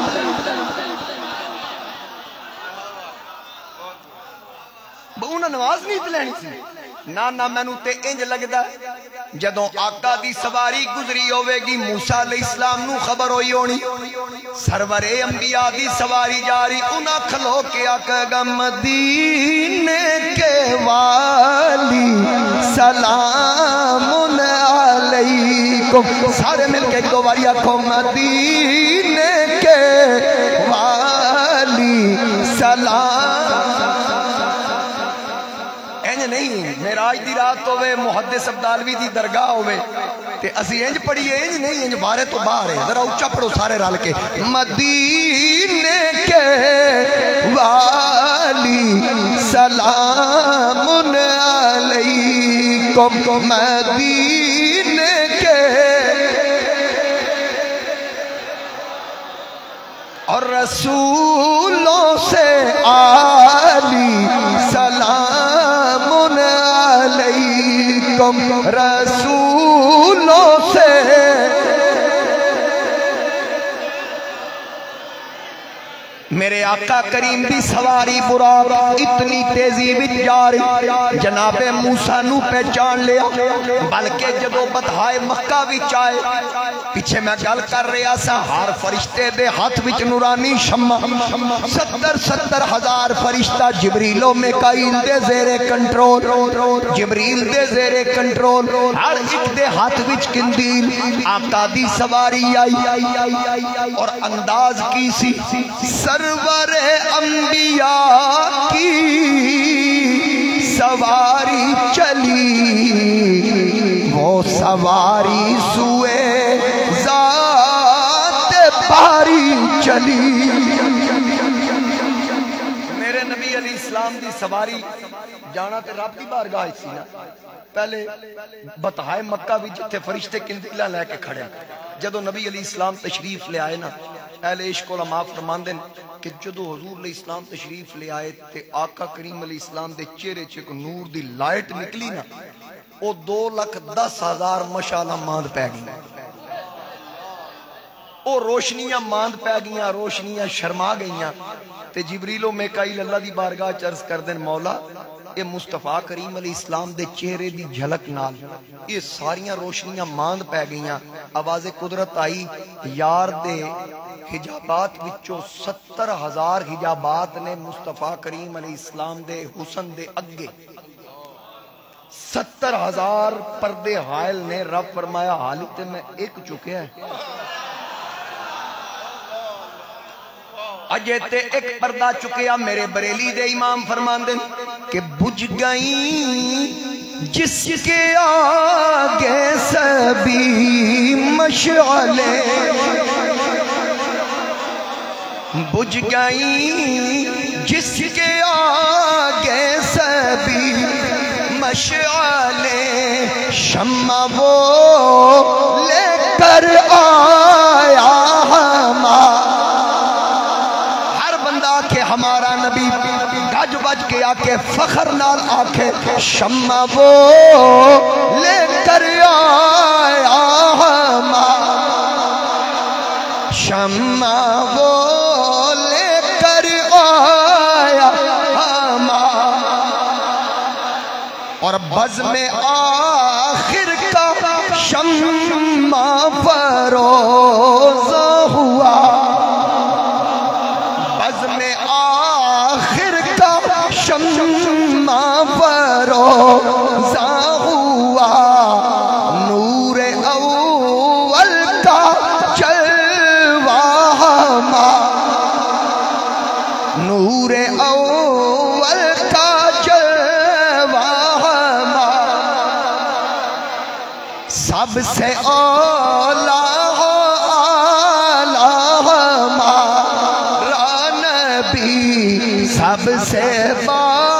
Speaker 1: انہاں نماز نہیں لینی سی نا نا مینوں تے انج لگدا جدوں آقا دی سواری گزری ہوے گی موسیٰ علیہ السلام نو خبر ہوئی ہونی سرور انبیاء دی سواری جاری انہاں کھلو کے آقا گا مدینے کے والی سلام علیکم، سارے مل کے دو باری آکھو مدینے کے والی سلام، انج نہیں معراج دی رات ہوئے محدث عبدالوی دی درگاہ ہوئے تے اسی انج پڑھیے انج نہیں انج بارے تو باہر ہے، ذرا اچھا پڑھو سارے رل کے مدینے کے والی سلام علیکم، مدینے کے اور رسولوں سے آلی سلام علیکم، رسولوں سے میرے آقا کریم دی سواری براق اتنی تیزی وچ جاری جناب موسیٰ نو پہچان لیا، بلکہ جدو بطحائے مکہ وچ آئے پیچھے میں گل کر رہا سا ہر فرشتے دے ہاتھ وچ نورانی شمع، ستر ستر ہزار فرشتہ جبریل و میکائیل دے زیر کنٹرول، جبریل دے زیر کنٹرول، ہر ایک دے ہاتھ وچ قندیل، آقا دی سواری آئی اور انداز کی سی سرور انبیاء کی سواری چلی، وہ سواری سوئے ذات پاری چلی، میرے نبی علیہ السلام دی سواری جانا تے رب دی بارگاہ سی نا، پہلے بطحائے مکہ بھی جتے فرشتے قندیلہ لے کے کھڑے، جدو نبی علیہ السلام تشریف لے آئے نا اہل عشق علماء فرماندن کہ جدو حضور علیہ السلام تشریف لے آئے تے آقا کریم علیہ السلام دے چہرے چک نور دی لائٹ نکلی نا او دو لکھ دس ہزار مشالہ ماند پہ گئی، او روشنیاں ماند پہ گئیاں، روشنیاں شرما گئیاں تے جبریل و میکائیل اللہ دی بارگاہ چرز کر دن مولا اے مصطفیٰ کریم علیہ السلام دے چہرے دی جھلک نال یہ ساریاں روشنیاں ماند پہ گئیاں، آواز قدرت آئی یار دے حجابات وچوں ستر ہزار حجابات نے مصطفیٰ کریم علیہ السلام دے حسن دے اگے، ستر ہزار پردے حائل نے رب فرمایا حالت میں ایک چکے ہیں، اجے تے ایک پردہ چکیا میرے بریلی دے امام فرماندن کہ بجھ گئیں جس کے آگے سبھی مشعلیں، بجھ گئیں جس کے آگے سبھی مشعلیں، شمع وہ لے کر آیا ہمارا، ہر بندہ کہ ہمارا نبی گج بج کے آکے فخر نال آکے شمع وہ لے کر آیا ہمارا، شمع وہ اور بزم آخر کا شمع فروز ہوا، بزم آخر کا شمع فروز ہوا، نور اول کا جلوہ ہمارا، نور اول کا جلوہ سب سے اولا ہو آلہ ہمارا نبی سب سے با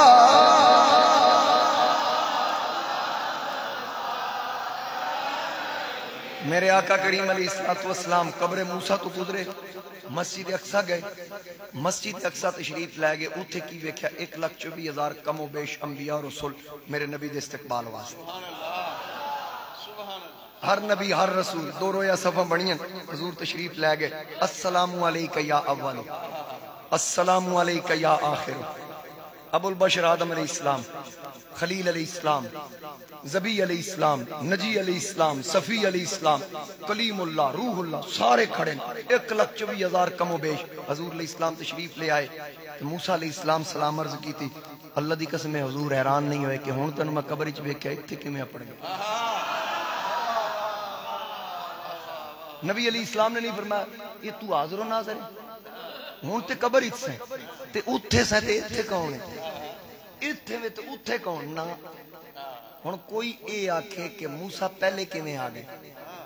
Speaker 1: میرے آقا کریم علیہ السلام قبر موسیٰ تو گزرے مسجد اقصی گئے مسجد اقصی تشریف لے گئے اتھے کی ویکھیا ایک لاکھ چوبی ہزار کم و بیش انبیاء رسول میرے نبی دے استقبال واسطے ہر نبی ہر رسول دو رویا صفحہ بڑھیں حضور تشریف لے گئے السلام علیکہ یا اول السلام علیکہ یا آخر ابو البشر آدم علیہ السلام خلیل علیہ السلام زبی علیہ السلام نجی علیہ السلام صفی علیہ السلام کلیم اللہ روح اللہ سارے کھڑے ایک لاکھ چوبی ہزار کم و بیش حضور علیہ السلام تشریف لے آئے موسیٰ علیہ السلام سلام عرض کی تھی اللہ دی قسم حضور حیران نہیں ہوئے کہ ہون تنو میں قبر وچ ویکھیا اتھے کیویں اپڑ گیا نبی علیہ السلام نے نہیں فرمایا یہ تو حاضر و ناظر ہے ہون تے قبر وچ سے تے اتھے سے تے اتھے کون ہے اتھے میں تے اتھے کون نہ ہن کوئی اے آکھے کہ موسیٰ پہلے کیویں آ گئے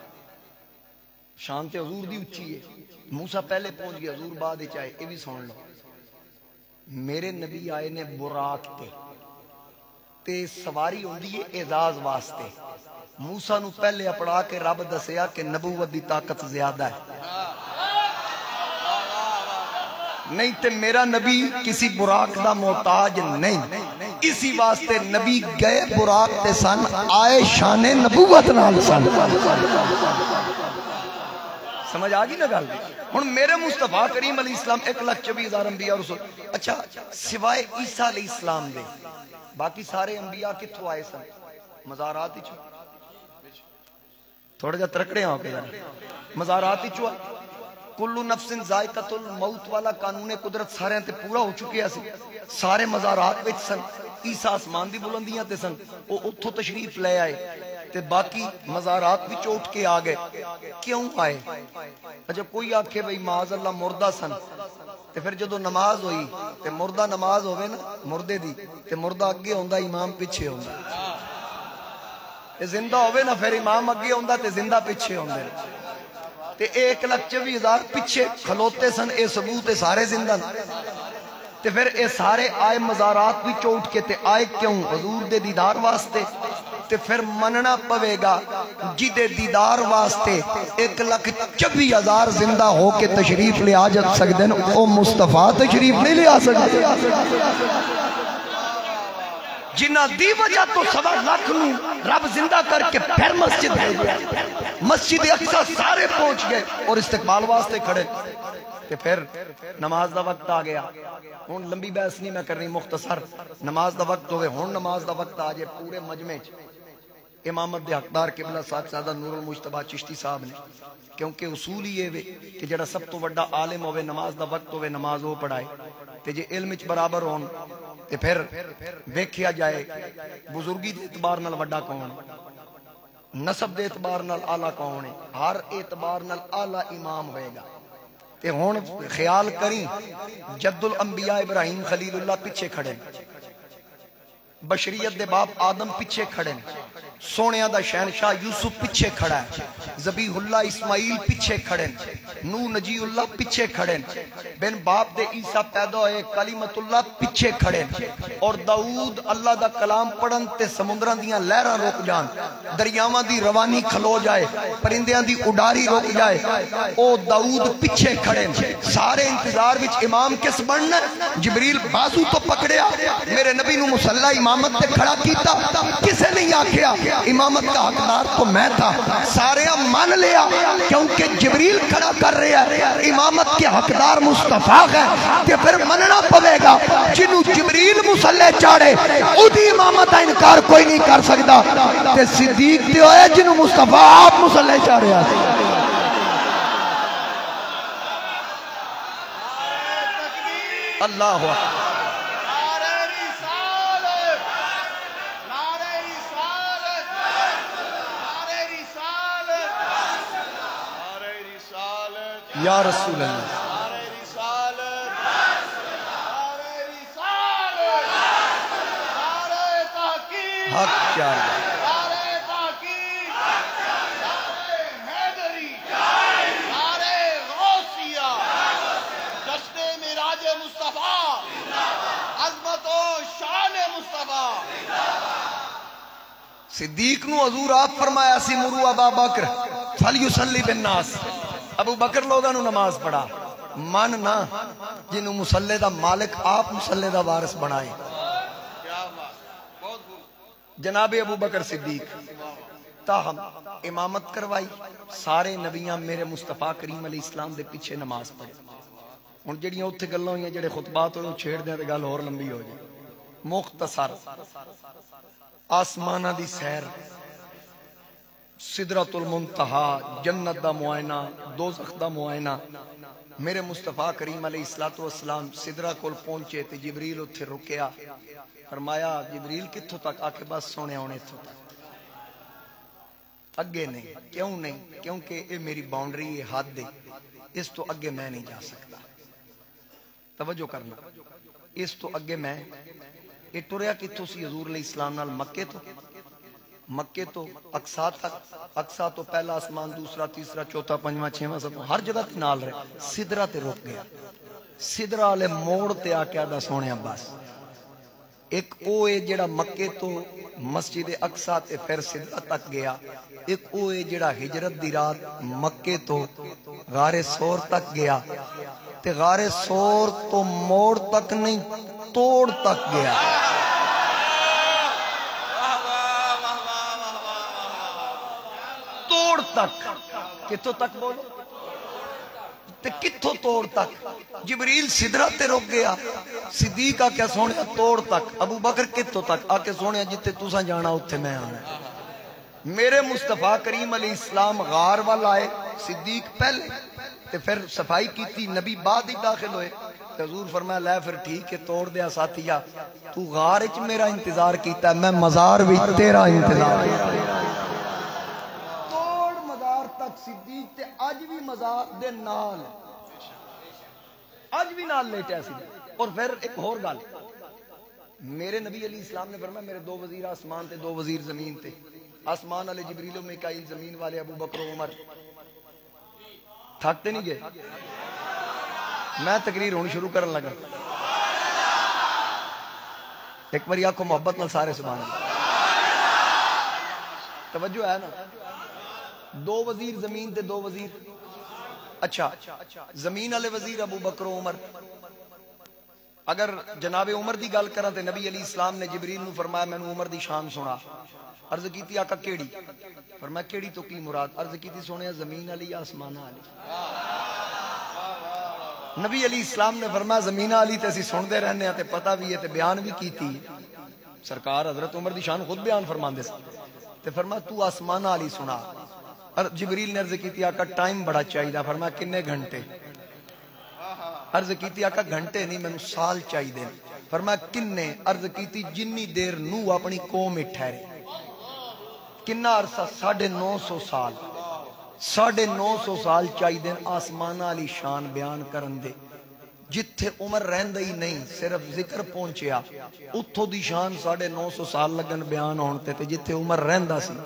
Speaker 1: شان تے حضور دی اچھی ہے موسیٰ پہلے پہنچ گیا حضور بعد وچ آئے اے بھی سن لو میرے نبی آئے نے براق تے تے سواری ہوندی ہے اعزاز واسطے موسیٰ نو پہلے اپڑا کے رب دسیا کہ نبوت دی طاقت زیادہ ہے نہیں تے میرا نبی کسی براق دا محتاج نہیں اسی واسطے نبی گئے براق تے سن آئے شان نبوت نال سن سمجھ آگی نا گل ہن میرے مصطفیٰ کریم علیہ السلام ایک لاکھ چوبیس ہزار انبیاء رسول اچھا سوائے عیسیٰ علیہ السلام دے باقی سارے انبیاء کتھوں آئے سن مزارات ہی چھو تھوڑا جا ترکڑے ہوں کے مزارات ہی چھو کلو نفس ذائقۃ الموت والا قانون قدرت سارے تے پورا ہو چکے سی سارے مزارات وچ سن عیسیٰ آسمان دی بلندیاں تے سن او اتھوں تشریف لے آئے تے باقی مزارات وچ اٹھ کے آ گئے کیوں آئے اچھا کوئی آکھے بھئی معاذ اللہ مردہ سن تے پھر جدو نماز ہوئی تے مردہ نماز ہوئے نا مردے دی تے مردہ اگے ہوندا امام پیچھے ہوندا تے زندہ ہوئے نا پھر امام اگے ہوندا تے زندہ پیچھے ہوندے تے ایک لاکھ چوبیس ہزار پیچھے کھلوتے سن اے ثبوت سارے زندہ تے پھر اے سارے آئے مزارات بھی چوٹ کے تے آئے کیوں حضور دے دیدار واسطے تے پھر مننا پوے گا جی دے دیدار واسطے ایک لاکھ چوبیس ہزار زندہ ہو کے تشریف لے آ جا سکتے ہیں او مصطفیٰ تشریف نہیں لے آ سکتے جنہ دی وجہ تو سوا لاکھ نو رب زندہ کر کے پھر مسجد ہے مسجد اقصی سارے پہنچ گئے اور استقبال واسطے کھڑے کہ پھر نماز دا وقت آ گیا ہون لمبی بحث نہیں میں کرنی مختصر نماز دا وقت ہوئے ہون نماز دا وقت آ جائے پورے مجمع امامت دے حقدار قبلہ صاحب سادہ نور المجتبہ چشتی صاحب نے کیونکہ اصول ہی یہ کہ جڑا سب تو بڑا عالم ہوئے نماز دا وقت ہوئے نماز ہو پڑھائے تے جے علم اچ برابر ہون تے پھر ویکھیا جائے بزرگی دے اعتبار نال وڈا کون نسب دے اعتبار نال اعلیٰ کون ہے ہر اعتبار نال اعلیٰ امام ہوئے گا تے ہون خیال کریں جد الانبیاء ابراہیم خلیل اللہ پیچھے کھڑے بشریت دے باپ آدم پیچھے کھڑے سونیاں دا شہنشاہ یوسف پیچھے کھڑا ہے ذبیح اللہ اسماعیل پیچھے کھڑے نو نجی اللہ پیچھے کھڑے بن باپ دے عیسیٰ پیدا ہوئے کلمت اللہ پیچھے کھڑے اور داؤد اللہ دا کلام پڑھن تے سمندران دیاں لہراں روک جان دریاواں دی روانی کھلو جائے پرندیاں دی اڈاری روک جائے او داؤد پیچھے کھڑے سارے انتظار وچ امام کس بننا جبریل بازو تو پکڑیا میرے نبی نو مصلی امامت تے کھڑا کیتا کسے نہیں آکھیا امامت کا حقدار تو میں تھا سارے مان لیا کیونکہ جبریل کھڑا کر رہا ہے امامت کے حقدار مصطفیٰ ہے کہ پھر مننا پوے گا جنہوں جبریل مصلی چاڑے اودھی امامت کا انکار کوئی نہیں کر سکتا تے صدیق تے ہوئے جنہوں مصطفیٰ آپ مصلی چاڑے آتے اللہ اکبر یا رسول اللہ حق کیا صدیق نو حضور آپ فرمایا سی مرو ابا بکر فلیصلی بالناس، ابو بکر لوگاں نو نماز پڑھا، من نہ جنوں مصلے دا مالک آپ مصلے دا وارث بنائے۔ جناب ابو بکر صدیق تاہم امامت کروائی، سارے نبیاں میرے مصطفیٰ کریم علیہ السلام دے پیچھے نماز پڑھے۔ ہن جڑیاں اوتھے گلاں ہوئیاں جڑے خطبات ہوئے چھیڑ دیں تے گل اور لمبی ہو جائے۔ مختصر آسمانہ دی سیر، سدرۃ المنتہا، جنت دا معائنہ، دوزخ دا معائنہ۔ میرے مصطفیٰ کریم علیہ الصلوۃ والسلام سدرہ کول پہنچے تے جبریل اتھے رکیا، فرمایا جبریل کتھوں تک؟ آکے بس سونے ہونے اتھوں تک، اگے نہیں۔ کیوں نہیں؟ کیونکہ یہ میری باؤنڈری ہے، حد ہے، اس تو اگے میں نہیں جا سکتا۔ توجہ کرنا، اس تو اگے میں یہ ٹریا کتھوں سی حضور علیہ السلام نال؟ مکے تو، مکے تو اقصا تک، اقصا تو پہلا آسمان، دوسرا، تیسرا، چوتھا، پنجواں، چھواں، ساتواں، ہر جگہ تے نال رہے۔ سدرہ تے رک گیا، سدرہ والے موڑ تے آ کے آدھا سونے بس ایک او اے جڑا مکے تو مسجد اقصا تے پھر سدرہ تک گیا، ایک او اے جڑا ہجرت دی رات مکے تو غار سور تک گیا تے غار سور تو موڑ تک نہیں توڑ تک گیا۔ توڑ تک، کتوں تک بولو تے کتوں توڑ تک؟ جبریل سدرہ تے رک گیا، صدیق آ کے سونے توڑ تک، ابو بکر کتوں تک؟ آ کے سونے جتے تساں جانا اتھے میں آنا۔ میرے مصطفیٰ کریم علیہ السلام غار وال آئے، صدیق پہلے تے پھر صفائی کیتی، نبی بعد ہی داخل ہوئے۔ حضور فرمایا لے پھر ٹھیک ہے، توڑ دیا ساتھیا، تو غار وچ میرا انتظار کیتا ہے، میں مزار وچ تیرا انتظار کیتا۔ توڑ مزار تک صدیق تے اج بھی مزار دے نال، اج بھی نال لیٹیا سی۔ اور پھر ایک اور گل، میرے نبی علیہ السلام نے فرمایا میرے دو وزیر آسمان تے دو وزیر زمین تے، آسمان والے جبریل و میکائیل، زمین والے ابو بکر و عمر۔ تھکتے نہیں گئے؟ میں تقریر ہونی شروع کرن لگا، ایک بار آنکھوں محبت نال سارے سبحان اللہ، توجہ ہے نا؟ دو وزیر زمین تے دو وزیر، اچھا زمین والے وزیر ابو بکر و عمر۔ اگر جناب عمر دی گل کراں تے نبی علیہ السلام نے جبریل نو فرمایا مینوں عمر دی شان سنا۔ عرض کیتی آقا کیڑی؟ فرمایا کیڑی تو کی مراد؟ عرض کیتی سونے زمین والی یا آسمان والی؟ نبی علیہ السلام نے فرمایا زمین والی تے اسی سنتے رہنے ہیں تے پتہ بھی ہے تے بیان بھی کیتی۔ سرکار حضرت عمر دی شان خود بیان فرماندے سن تے فرمایا تو آسمان والی سنا۔ جبریل نے عرض کیتی آقا ٹائم بڑا چاہیے، فرمایا کنے گھنٹے؟ عرض کیتی آقا گھنٹے نہیں مینوں سال چاہیے، فرمایا کنے؟ عرض کیتی جنی دیر نوح اپنی قوم وچ ٹھہرے۔ کنا عرصہ؟ ساڑھے نو سو سال، ساڑھے نو سو سال چاہیے آسمان والی شان بیان کرن دے۔ جتھے عمر رہندا ہی نہیں، صرف ذکر پہنچیا، اتھوں دی شان ساڑھے نو سو سال لگن بیان ہون تے، جتھے عمر رہندا سی،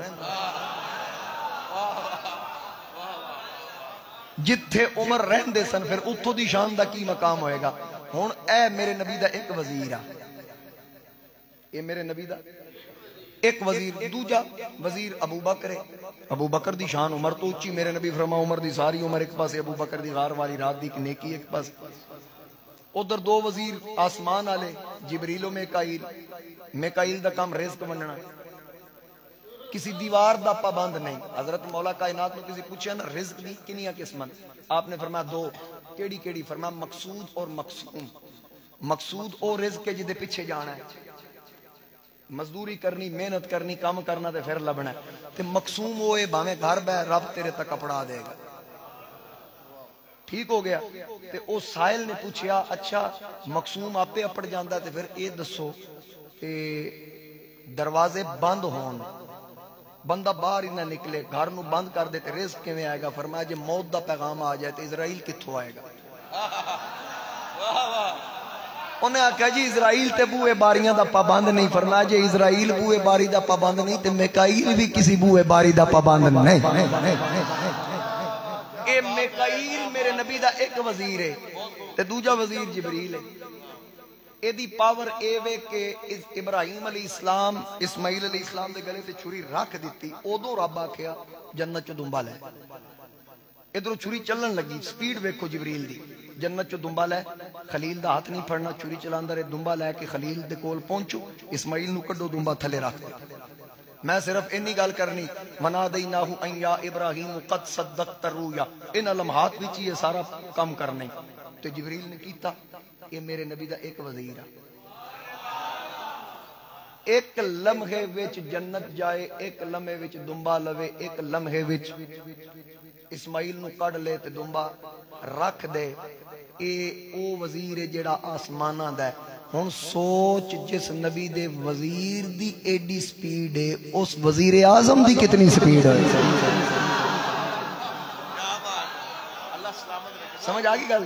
Speaker 1: جتھے عمر رہندے سن، پھر اتھوں دی شان دا کی مقام ہوئے گا؟ ہن اے میرے نبی دا ایک وزیر آ، اے میرے نبی دا ایک وزیر، دوجا وزیر ابو بکر ہے۔ ابو بکر دی شان عمر تو اچھی، میرے نبی فرما عمر دی ساری عمر ایک پاس، ابو بکر دی غار والی رات دی نیکی ایک پاس۔ ادھر دو وزیر آسمان والے جبریل و میکائیل، میکائیل دا کام رزق ونڈنا، کسی دیوار دا پابند نہیں۔ حضرت مولا کائنات نے کسی پوچھا نا رزق دی کنیاں قسمت؟ آپ نے فرمایا دو، کیڑی کیڑی؟ فرمایا مقصود اور مقسوم۔ مقصود او رزق ہے جدے پیچھے جانا ہے، مزدوری کرنی، محنت کرنی، کام کرنا تے پھر لبنا ہے، تے مقسوم ہوئے بھاویں گھر بہ رب تیرے تک کپڑا دے گا۔ ٹھیک ہو گیا؟ تے او سائل نے پوچھیا اچھا مقسوم آپے اپڑ جاندا تے پھر اے دسو تے دروازے بند ہون، بندہ باہر ہی نہ نکلے، گھر نو بند کر دے تے رزق کیویں آئے گا؟ فرمایا جے موت دا پیغام آ جائے تے اسرائیل کتھوں آئے گا؟ انہیں آکھا جی اسرائیل تے بوئے باریاں دا پابند نہیں۔ فرمایا جے اسرائیل بوئے باری دا پابند نہیں تے میکائیل بھی کسی بوئے باری دا پابند نہیں۔ اے میکائیل میرے نبی دا ایک وزیر ہے تے دوجا وزیر جبریل ہے۔ ایدی پاور اے وے کہ ابراہیم علیہ السلام اسماعیل علیہ السلام دے گلے تے چھری رکھ دیتی ادو رب آکھیا جنت چو دنبا لے ادھر چھری چلن لگی سپیڈ ویکھو جبریل دی جنت چو دنبا لے خلیل دا ہاتھ نہیں پھڑنا چھری چلاندہ رہے دنبا لے کے خلیل دے کول پہنچو اسماعیل نو کڈو دنبا تھلے رکھ دے میں صرف انی گال کرنی وَنَادَيْنَاهُ أَن يَا إِبْرَاهِيمُ قَدْ صَدَّقْتَ الرُّؤْيَا ان لمحات وچ یہ سارا کام کرنے تو جبریل نے کیتا یہ میرے نبی دا ایک وزیر ہے ایک لمحے وچ جنت جائے ایک لمحے وچ دنبا لوے ایک لمحے وچ اسماعیل نو کڈ لے تے دنبا رکھ دے اے او وزیر جڑا آسماناں دا ہے ہن سوچ جس نبی دے وزیر دی ایڈی سپیڈ ہے اس وزیر اعظم دی کتنی سپیڈ ہے سمجھ آگی گل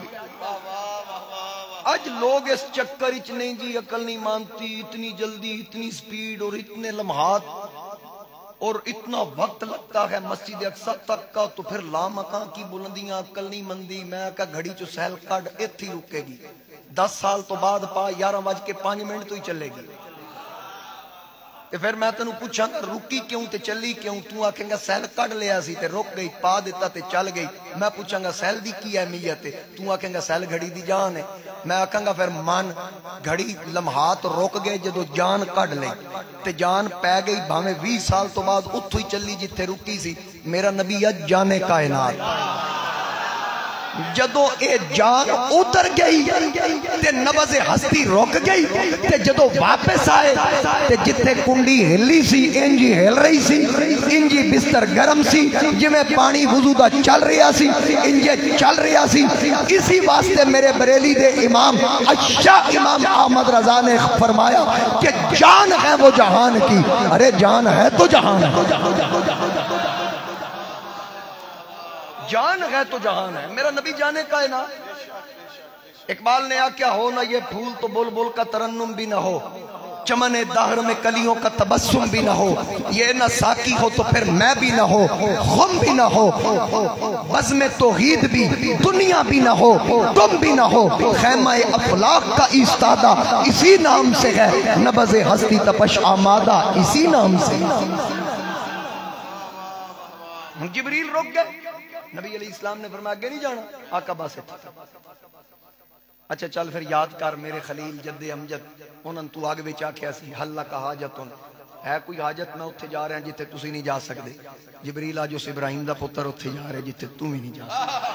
Speaker 1: آج لوگ اس چکر اچ نہیں جی عقل نہیں مانتی اتنی جلدی اتنی سپیڈ اور اتنے لمحات اور اتنا وقت لگتا ہے مسجد اقصی تک کا تو پھر لامکان کی بلندیاں عقل نہیں مندی میں کہا گھڑی چو سہل کڈ ایتھی رکے گی دس سال تو بعد پا یارہ بج کے پانچ منٹ تو ہی چلے گی تے پھر میں تنوں پوچھاں گا رکی کیوں تے چلی کیوں تو آکھیں گا سہل کڈ لیا سی تے رک گئی پا دیتا تے چل گئی میں پوچھاں گا سہل دی کی اہمیت ہے تو آکھیں گا سہل گھڑی دی جان ہے میں آکھاں گا پھر من گھڑی لمحات رک گئے جدو جان کڈ لے تے جان پے گئی بھاویں بیس سال تو بعد اتھو ہی چلی جتھے رکی سی میرا نبی اج جانے کائنات جدو اے جان اتر گئی تے نبض ہستی رک گئی تے جدو واپس آئے تے جتھے کنڈی ہلی سی انجی ہل رہی سی انجی بستر گرم سی جی میں پانی وضو دا چل رہا سی انجی چل رہا سی اسی واسطے میرے بریلی دے امام اشاہ امام احمد رضا نے فرمایا کہ جان ہے وہ جہان کی ارے جان ہے تو جہان ہے جان ہے تو جہان ہے میرا نبی جانے کائنات اقبال نے آکیا ہو نہ یہ پھول تو بول بول کا ترنم بھی نہ ہو چمن دہر میں کلیوں کا تبسم بھی نہ ہو یہ نہ ساکی ہو تو پھر میں بھی نہ ہو خم بھی نہ ہو بزم توحید بھی دنیا بھی نہ ہو تم بھی نہ ہو خیمہ افلاق کا ایستادہ اسی نام سے ہے نبض ہستی تپش آمادہ اسی نام سے جبریل رک گئے نبی علیہ السلام نے فرمایا آگے نہیں جانا آقا بس اچھا چل پھر یاد کر میرے خلیل جد امجد انہوں تو آگے بچ آکھیا سی حل کا حاجتن ہے کوئی حاجت میں اتھے جا رہے ہیں جتے تسی نہیں جا سکتے جبریل آج اس ابراہیم دا پتر اتھے جا رہے جتے تم ہی نہیں جا سکتے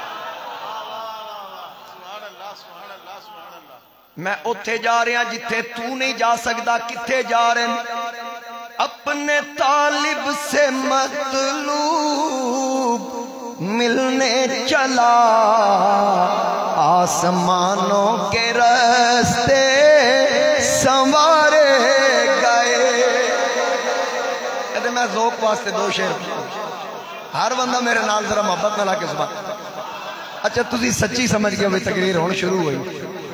Speaker 1: میں اتھے جا رہے ہیں جتے تو نہیں جا سکتا کتھے جا رہے ہیں اپنے طالب سے مطلوب ملنے چلا آسمانوں کے راستے سنوارے گئے کہتے میں ذوق واسطے دو شعر ہر بندہ میرے نال ذرا محبت نہ لا کے سبحان اچھا تسی سچی سمجھ گئے ہوئے تقریر ہونے شروع ہوئی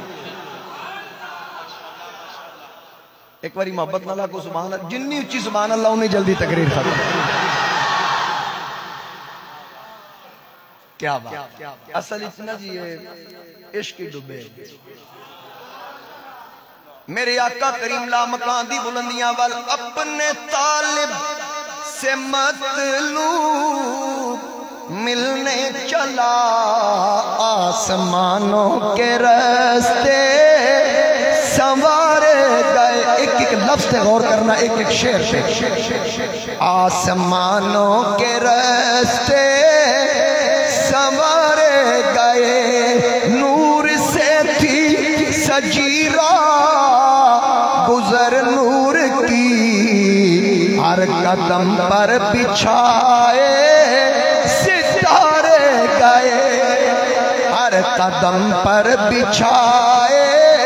Speaker 1: ایک باری محبت نہ لا کو سبحان اللہ جنی اچھی سبحان اللہ انہیں جلدی تقریر ختم کیا بات اصل اتنا جی یہ عشق کی ڈبے میرے آقا کریم لا مکان دی بلندیاں وال اپنے طالب سے مطلوب ملنے چلا آسمانوں کے راستے سنوارے گئے ایک ایک لفظ سے غور کرنا ایک ایک شعر سے آسمانوں کے راستے سنوارے گئے نور سے تھی سجیرہ گزر نور کی ہر قدم پر بچھائے ستارے گئے ہر قدم پر بچھائے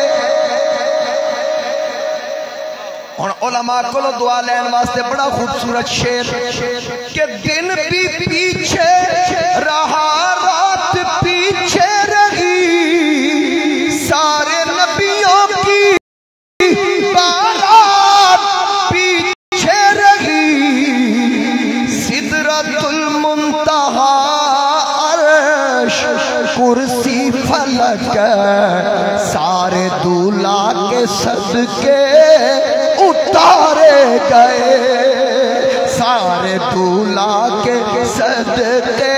Speaker 1: اور علماء کو دعا لین واسطے بڑا خوبصورت شعر کہ دن بھی پیچھے رہا رات پیچھے رہی سارے نبیوں کی بارات پیچھے رہی سدرۃ المنتہا عرش کرسی فلک سارے سارے دولہ کے صدقے اتارے گئے، سارے دولہ کے صدقے،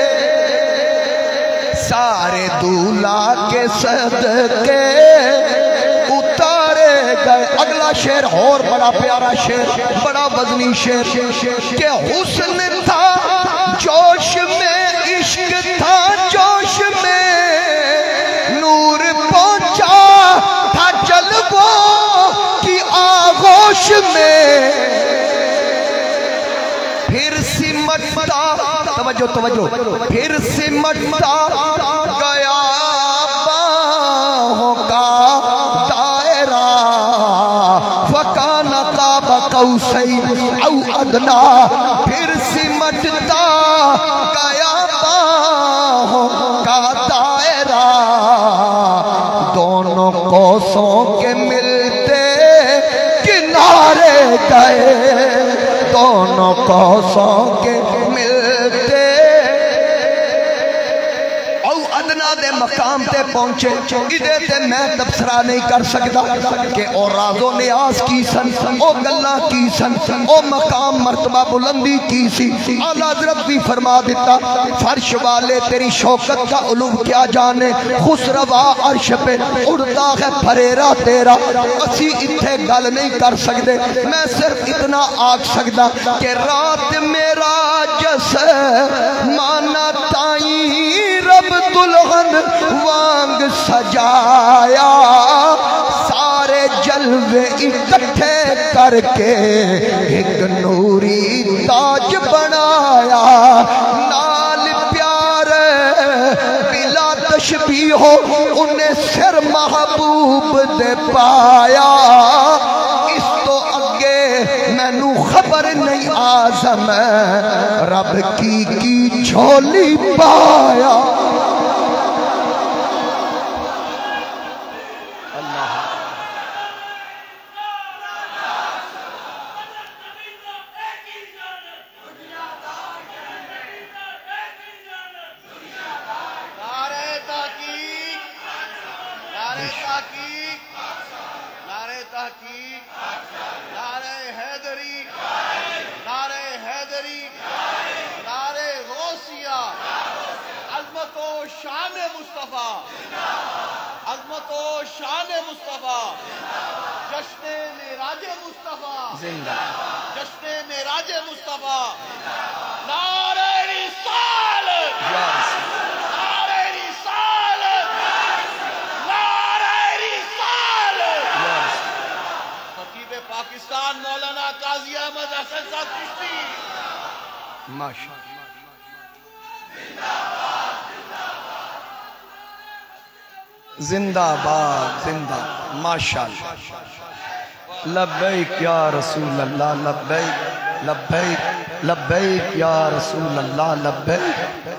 Speaker 1: سارے دولہ کے صدقے اتارے گئے۔ اگلا شعر اور بڑا پیارا شعر، بڑا وزنی شعر، کہ حسن تھا جوش میں، عشق تھا جوش میں، نور پہنچا تھا جلووں کی آغوش میں، پھر سمٹتا، توجہ توجہ، پھر سمٹتا گیا باہوں کا دائرہ، فَكَانَ قَابَ قَوْسَيْنِ أَوْ أَدْنَىٰ، پھر سمٹتا گیا باہوں کا دائرہ، دونوں قوسوں کے ملتے کنارے گئے، دونوں قوسوں کے ملتے او ادنا دے مقام تے پہنچے، ادھے تے میں تبصرہ نہیں کر سکتا کہ او راز و نیاز کی سن، او گلہ کی سن، او مقام مرتبہ بلندی کی سی۔ اعلیٰ حضرت بھی فرما دیتا، فرش والے تیری شوکت کا علوم کیا جانے، خسروا عرش پہ اڑتا ہے پھریرا تیرا، اسی اتھے گل نہیں کر سکتے، میں صرف اتنا آگ سکتا کہ رات میرا جس مانا تائیں رب دلغن وانگ سجایا، سارے جلوے اکٹھے کر کے ایک نوری تاج بنایا، نال پیار بلا تشبیہ ہو انہیں سر محبوب دے پایا، اس تو اگے میں نو خبر نہیں آزم رب کی کی جھولی پایا۔
Speaker 2: عظمت و شان مصطفیٰ، جشن معراج مصطفیٰ، جشن معراج مصطفیٰ، نعرہ رسالت، نعرہ رسالت، نعرہ رسالت۔ خطیب پاکستان مولانا قاضی احمد حسن صاحب چشتی،
Speaker 1: ماشاءاللہ، زندہ باد، زندہ ماشاءاللہ، لبیک یا رسول اللہ، لبیک لبیک لبیک یا رسول اللہ، لبیک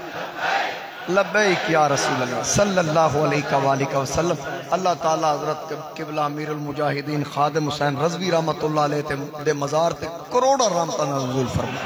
Speaker 1: لبیک یا رسول اللہ صلی اللہ علیہ وآلہ وسلم۔ اللہ تعالیٰ حضرت قبلہ امیر المجاہدین خادم حسین رضوی رحمت اللہ علیہ دے مزار تے کروڑا رحمتہ نزول فرما۔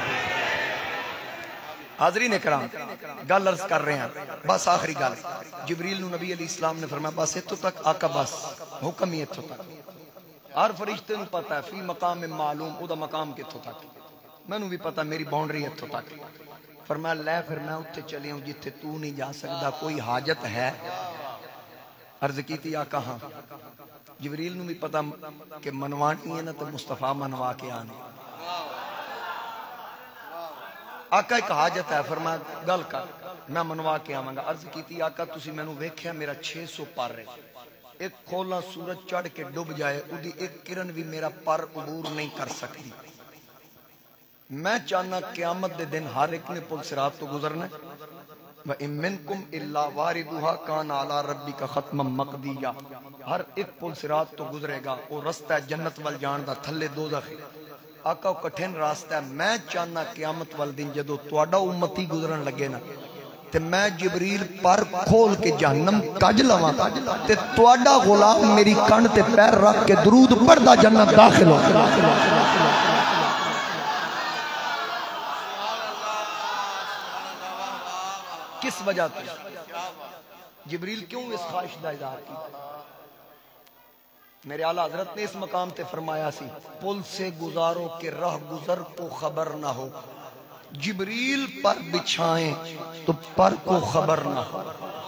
Speaker 1: حاضرین اکرام، گل عرض کر رہے ہیں، بس آخری گل، جبریل نو نبی علیہ السلام نے فرمایا بس اتھو تک آقا، بس حکم ہی اتھو تک، ہر فرشتے نو پتا ہے فی مقام معلوم او دا مقام کتھو تک، میں نو بھی پتا میری باؤنڈری اتھو تک، فرمایا لے پھر میں اتھے چلی ہوں جتھے تو نہیں جا سکتا، کوئی حاجت ہے؟ عرض کی تھی آقا ہاں، جبریل نو بھی پتا کہ منوانی ہے نا تو مصطفیٰ منوا کے آنے، آقا ایک حاجت ہے، فرمایا گل کر میں منوا کے آواں گا۔ عرض کی تھی آقا تسی میں نو ویکھیا میرا چھ سو پر ہے، ایک کھولا سورج چڑھ کے ڈوب جائے اُدھی ایک کرن بھی میرا پر عبور نہیں کر سکتی، میں چاہنا قیامت دے دن ہر ایک نے پل صراط تو گزرنا ہے، وَإِن مِّنْكُمْ إِلَّا وَارِدُهَا كَانَ عَلَىٰ رَبِّكَ خَتْمًا مَقْضِيًّا، ہر ایک پل صراط تو گزرے گا، وہ رستہ ہے جنت وال جان دا، تھلے دوزخ ہے، آقا وہ کٹھن راستہ ہے، میں چاہنا قیامت وال دن جدو تواڈا امتی گزرن لگے نا تے میں جبریل پر کھول کے جہنم کج لواں تے تواڈا غلام میری کن تے پیر رکھ کے درود پڑھدا جنت داخل ہو۔ کس وجہ سے؟ جبریل کیوں اس خواہش دا اظہار کی؟ میرے اعلیٰ حضرت نے اس مقام تے فرمایا سی پل سے گزارو کہ رہ گزر کو خبر نہ ہو، جبریل پر بچھائیں تو پر کو خبر نہ ہو۔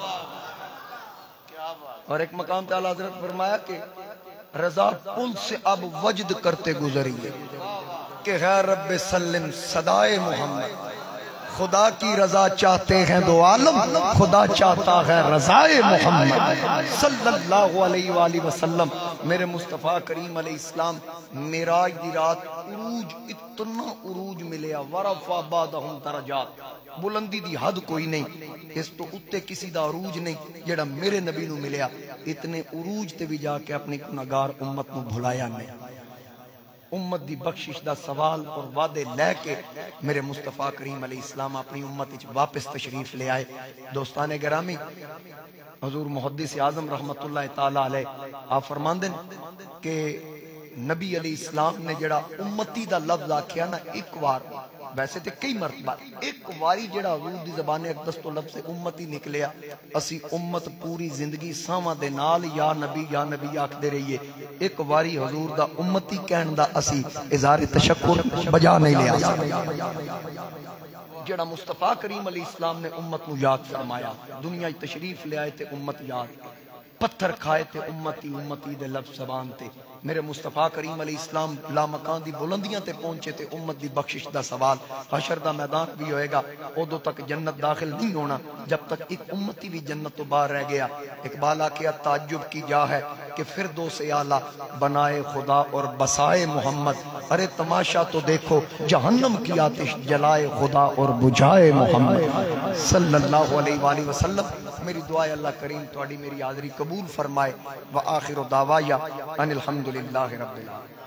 Speaker 1: اور ایک مقام تے اعلیٰ حضرت فرمایا کہ رضا پل سے اب وجد کرتے گزریے کہ غیر رب سلم صدائے محمد، خدا کی رضا چاہتے ہیں دو عالم، خدا چاہتا ہے رضائے محمد صلی اللہ علیہ وآلہ وسلم۔ میرے مصطفیٰ کریم علیہ السلام معراج دی رات عروج، اتنا عروج ملیا، ورفع بعدہم درجات، بلندی دی حد کوئی نہیں، اس تو اتے کسی دا عروج نہیں جڑا میرے نبی نو ملیا۔ اتنے عروج تے بھی جا کے اپنی گناہگار امت نو بھلایا نہیں، امت دی بخشش دا سوال اور وعدے لے کے میرے مصطفیٰ کریم علیہ السلام اپنی امت وچ واپس تشریف لے آئے۔ دوستان گرامی، حضور محدث اعظم رحمت اللہ تعالی علیہ آپ فرماندے کہ نبی علیہ السلام نے جڑا امتی دا لفظ آکھیا نا ایک وار، ویسے تے کئی مرتبہ، ایک واری جڑا حضور دی زبان اقدس تو لفظ امتی نکلیا، اسی امت پوری زندگی ساواں دے نال یا نبی یا نبی آکھدے رہیے، ایک واری حضور دا امتی کہن دا اسی اظہار تشکر بجا نہیں لیا۔ جڑا مصطفیٰ کریم علیہ السلام نے امت نو یاد فرمایا، دنیا تشریف لے آئے تے امت یاد، پتھر کھائے تے امتی امتی دے لفظ زبان تے، میرے مصطفیٰ کریم علیہ السلام لا مکان دی بلندیاں تے پہنچے تے امت دی بخشش دا سوال، حشر دا میدان بھی ہوئے گا، ادو تک جنت داخل نہیں ہونا جب تک ایک امتی بھی جنت تو باہر رہ گیا۔ اقبال آکھیا تعجب کی جا ہے کہ فردوس اعلیٰ بنائے خدا اور بسائے محمد، ارے تماشا تو دیکھو جہنم کی آتش جلائے خدا اور بجھائے محمد صلی اللہ علیہ وآلہ وسلم۔ میری دعا ہے اللہ کریم تواڈی میری حاضری قبول فرمائے، وآخر دعوایا ان الحمدللہ رب العالمین۔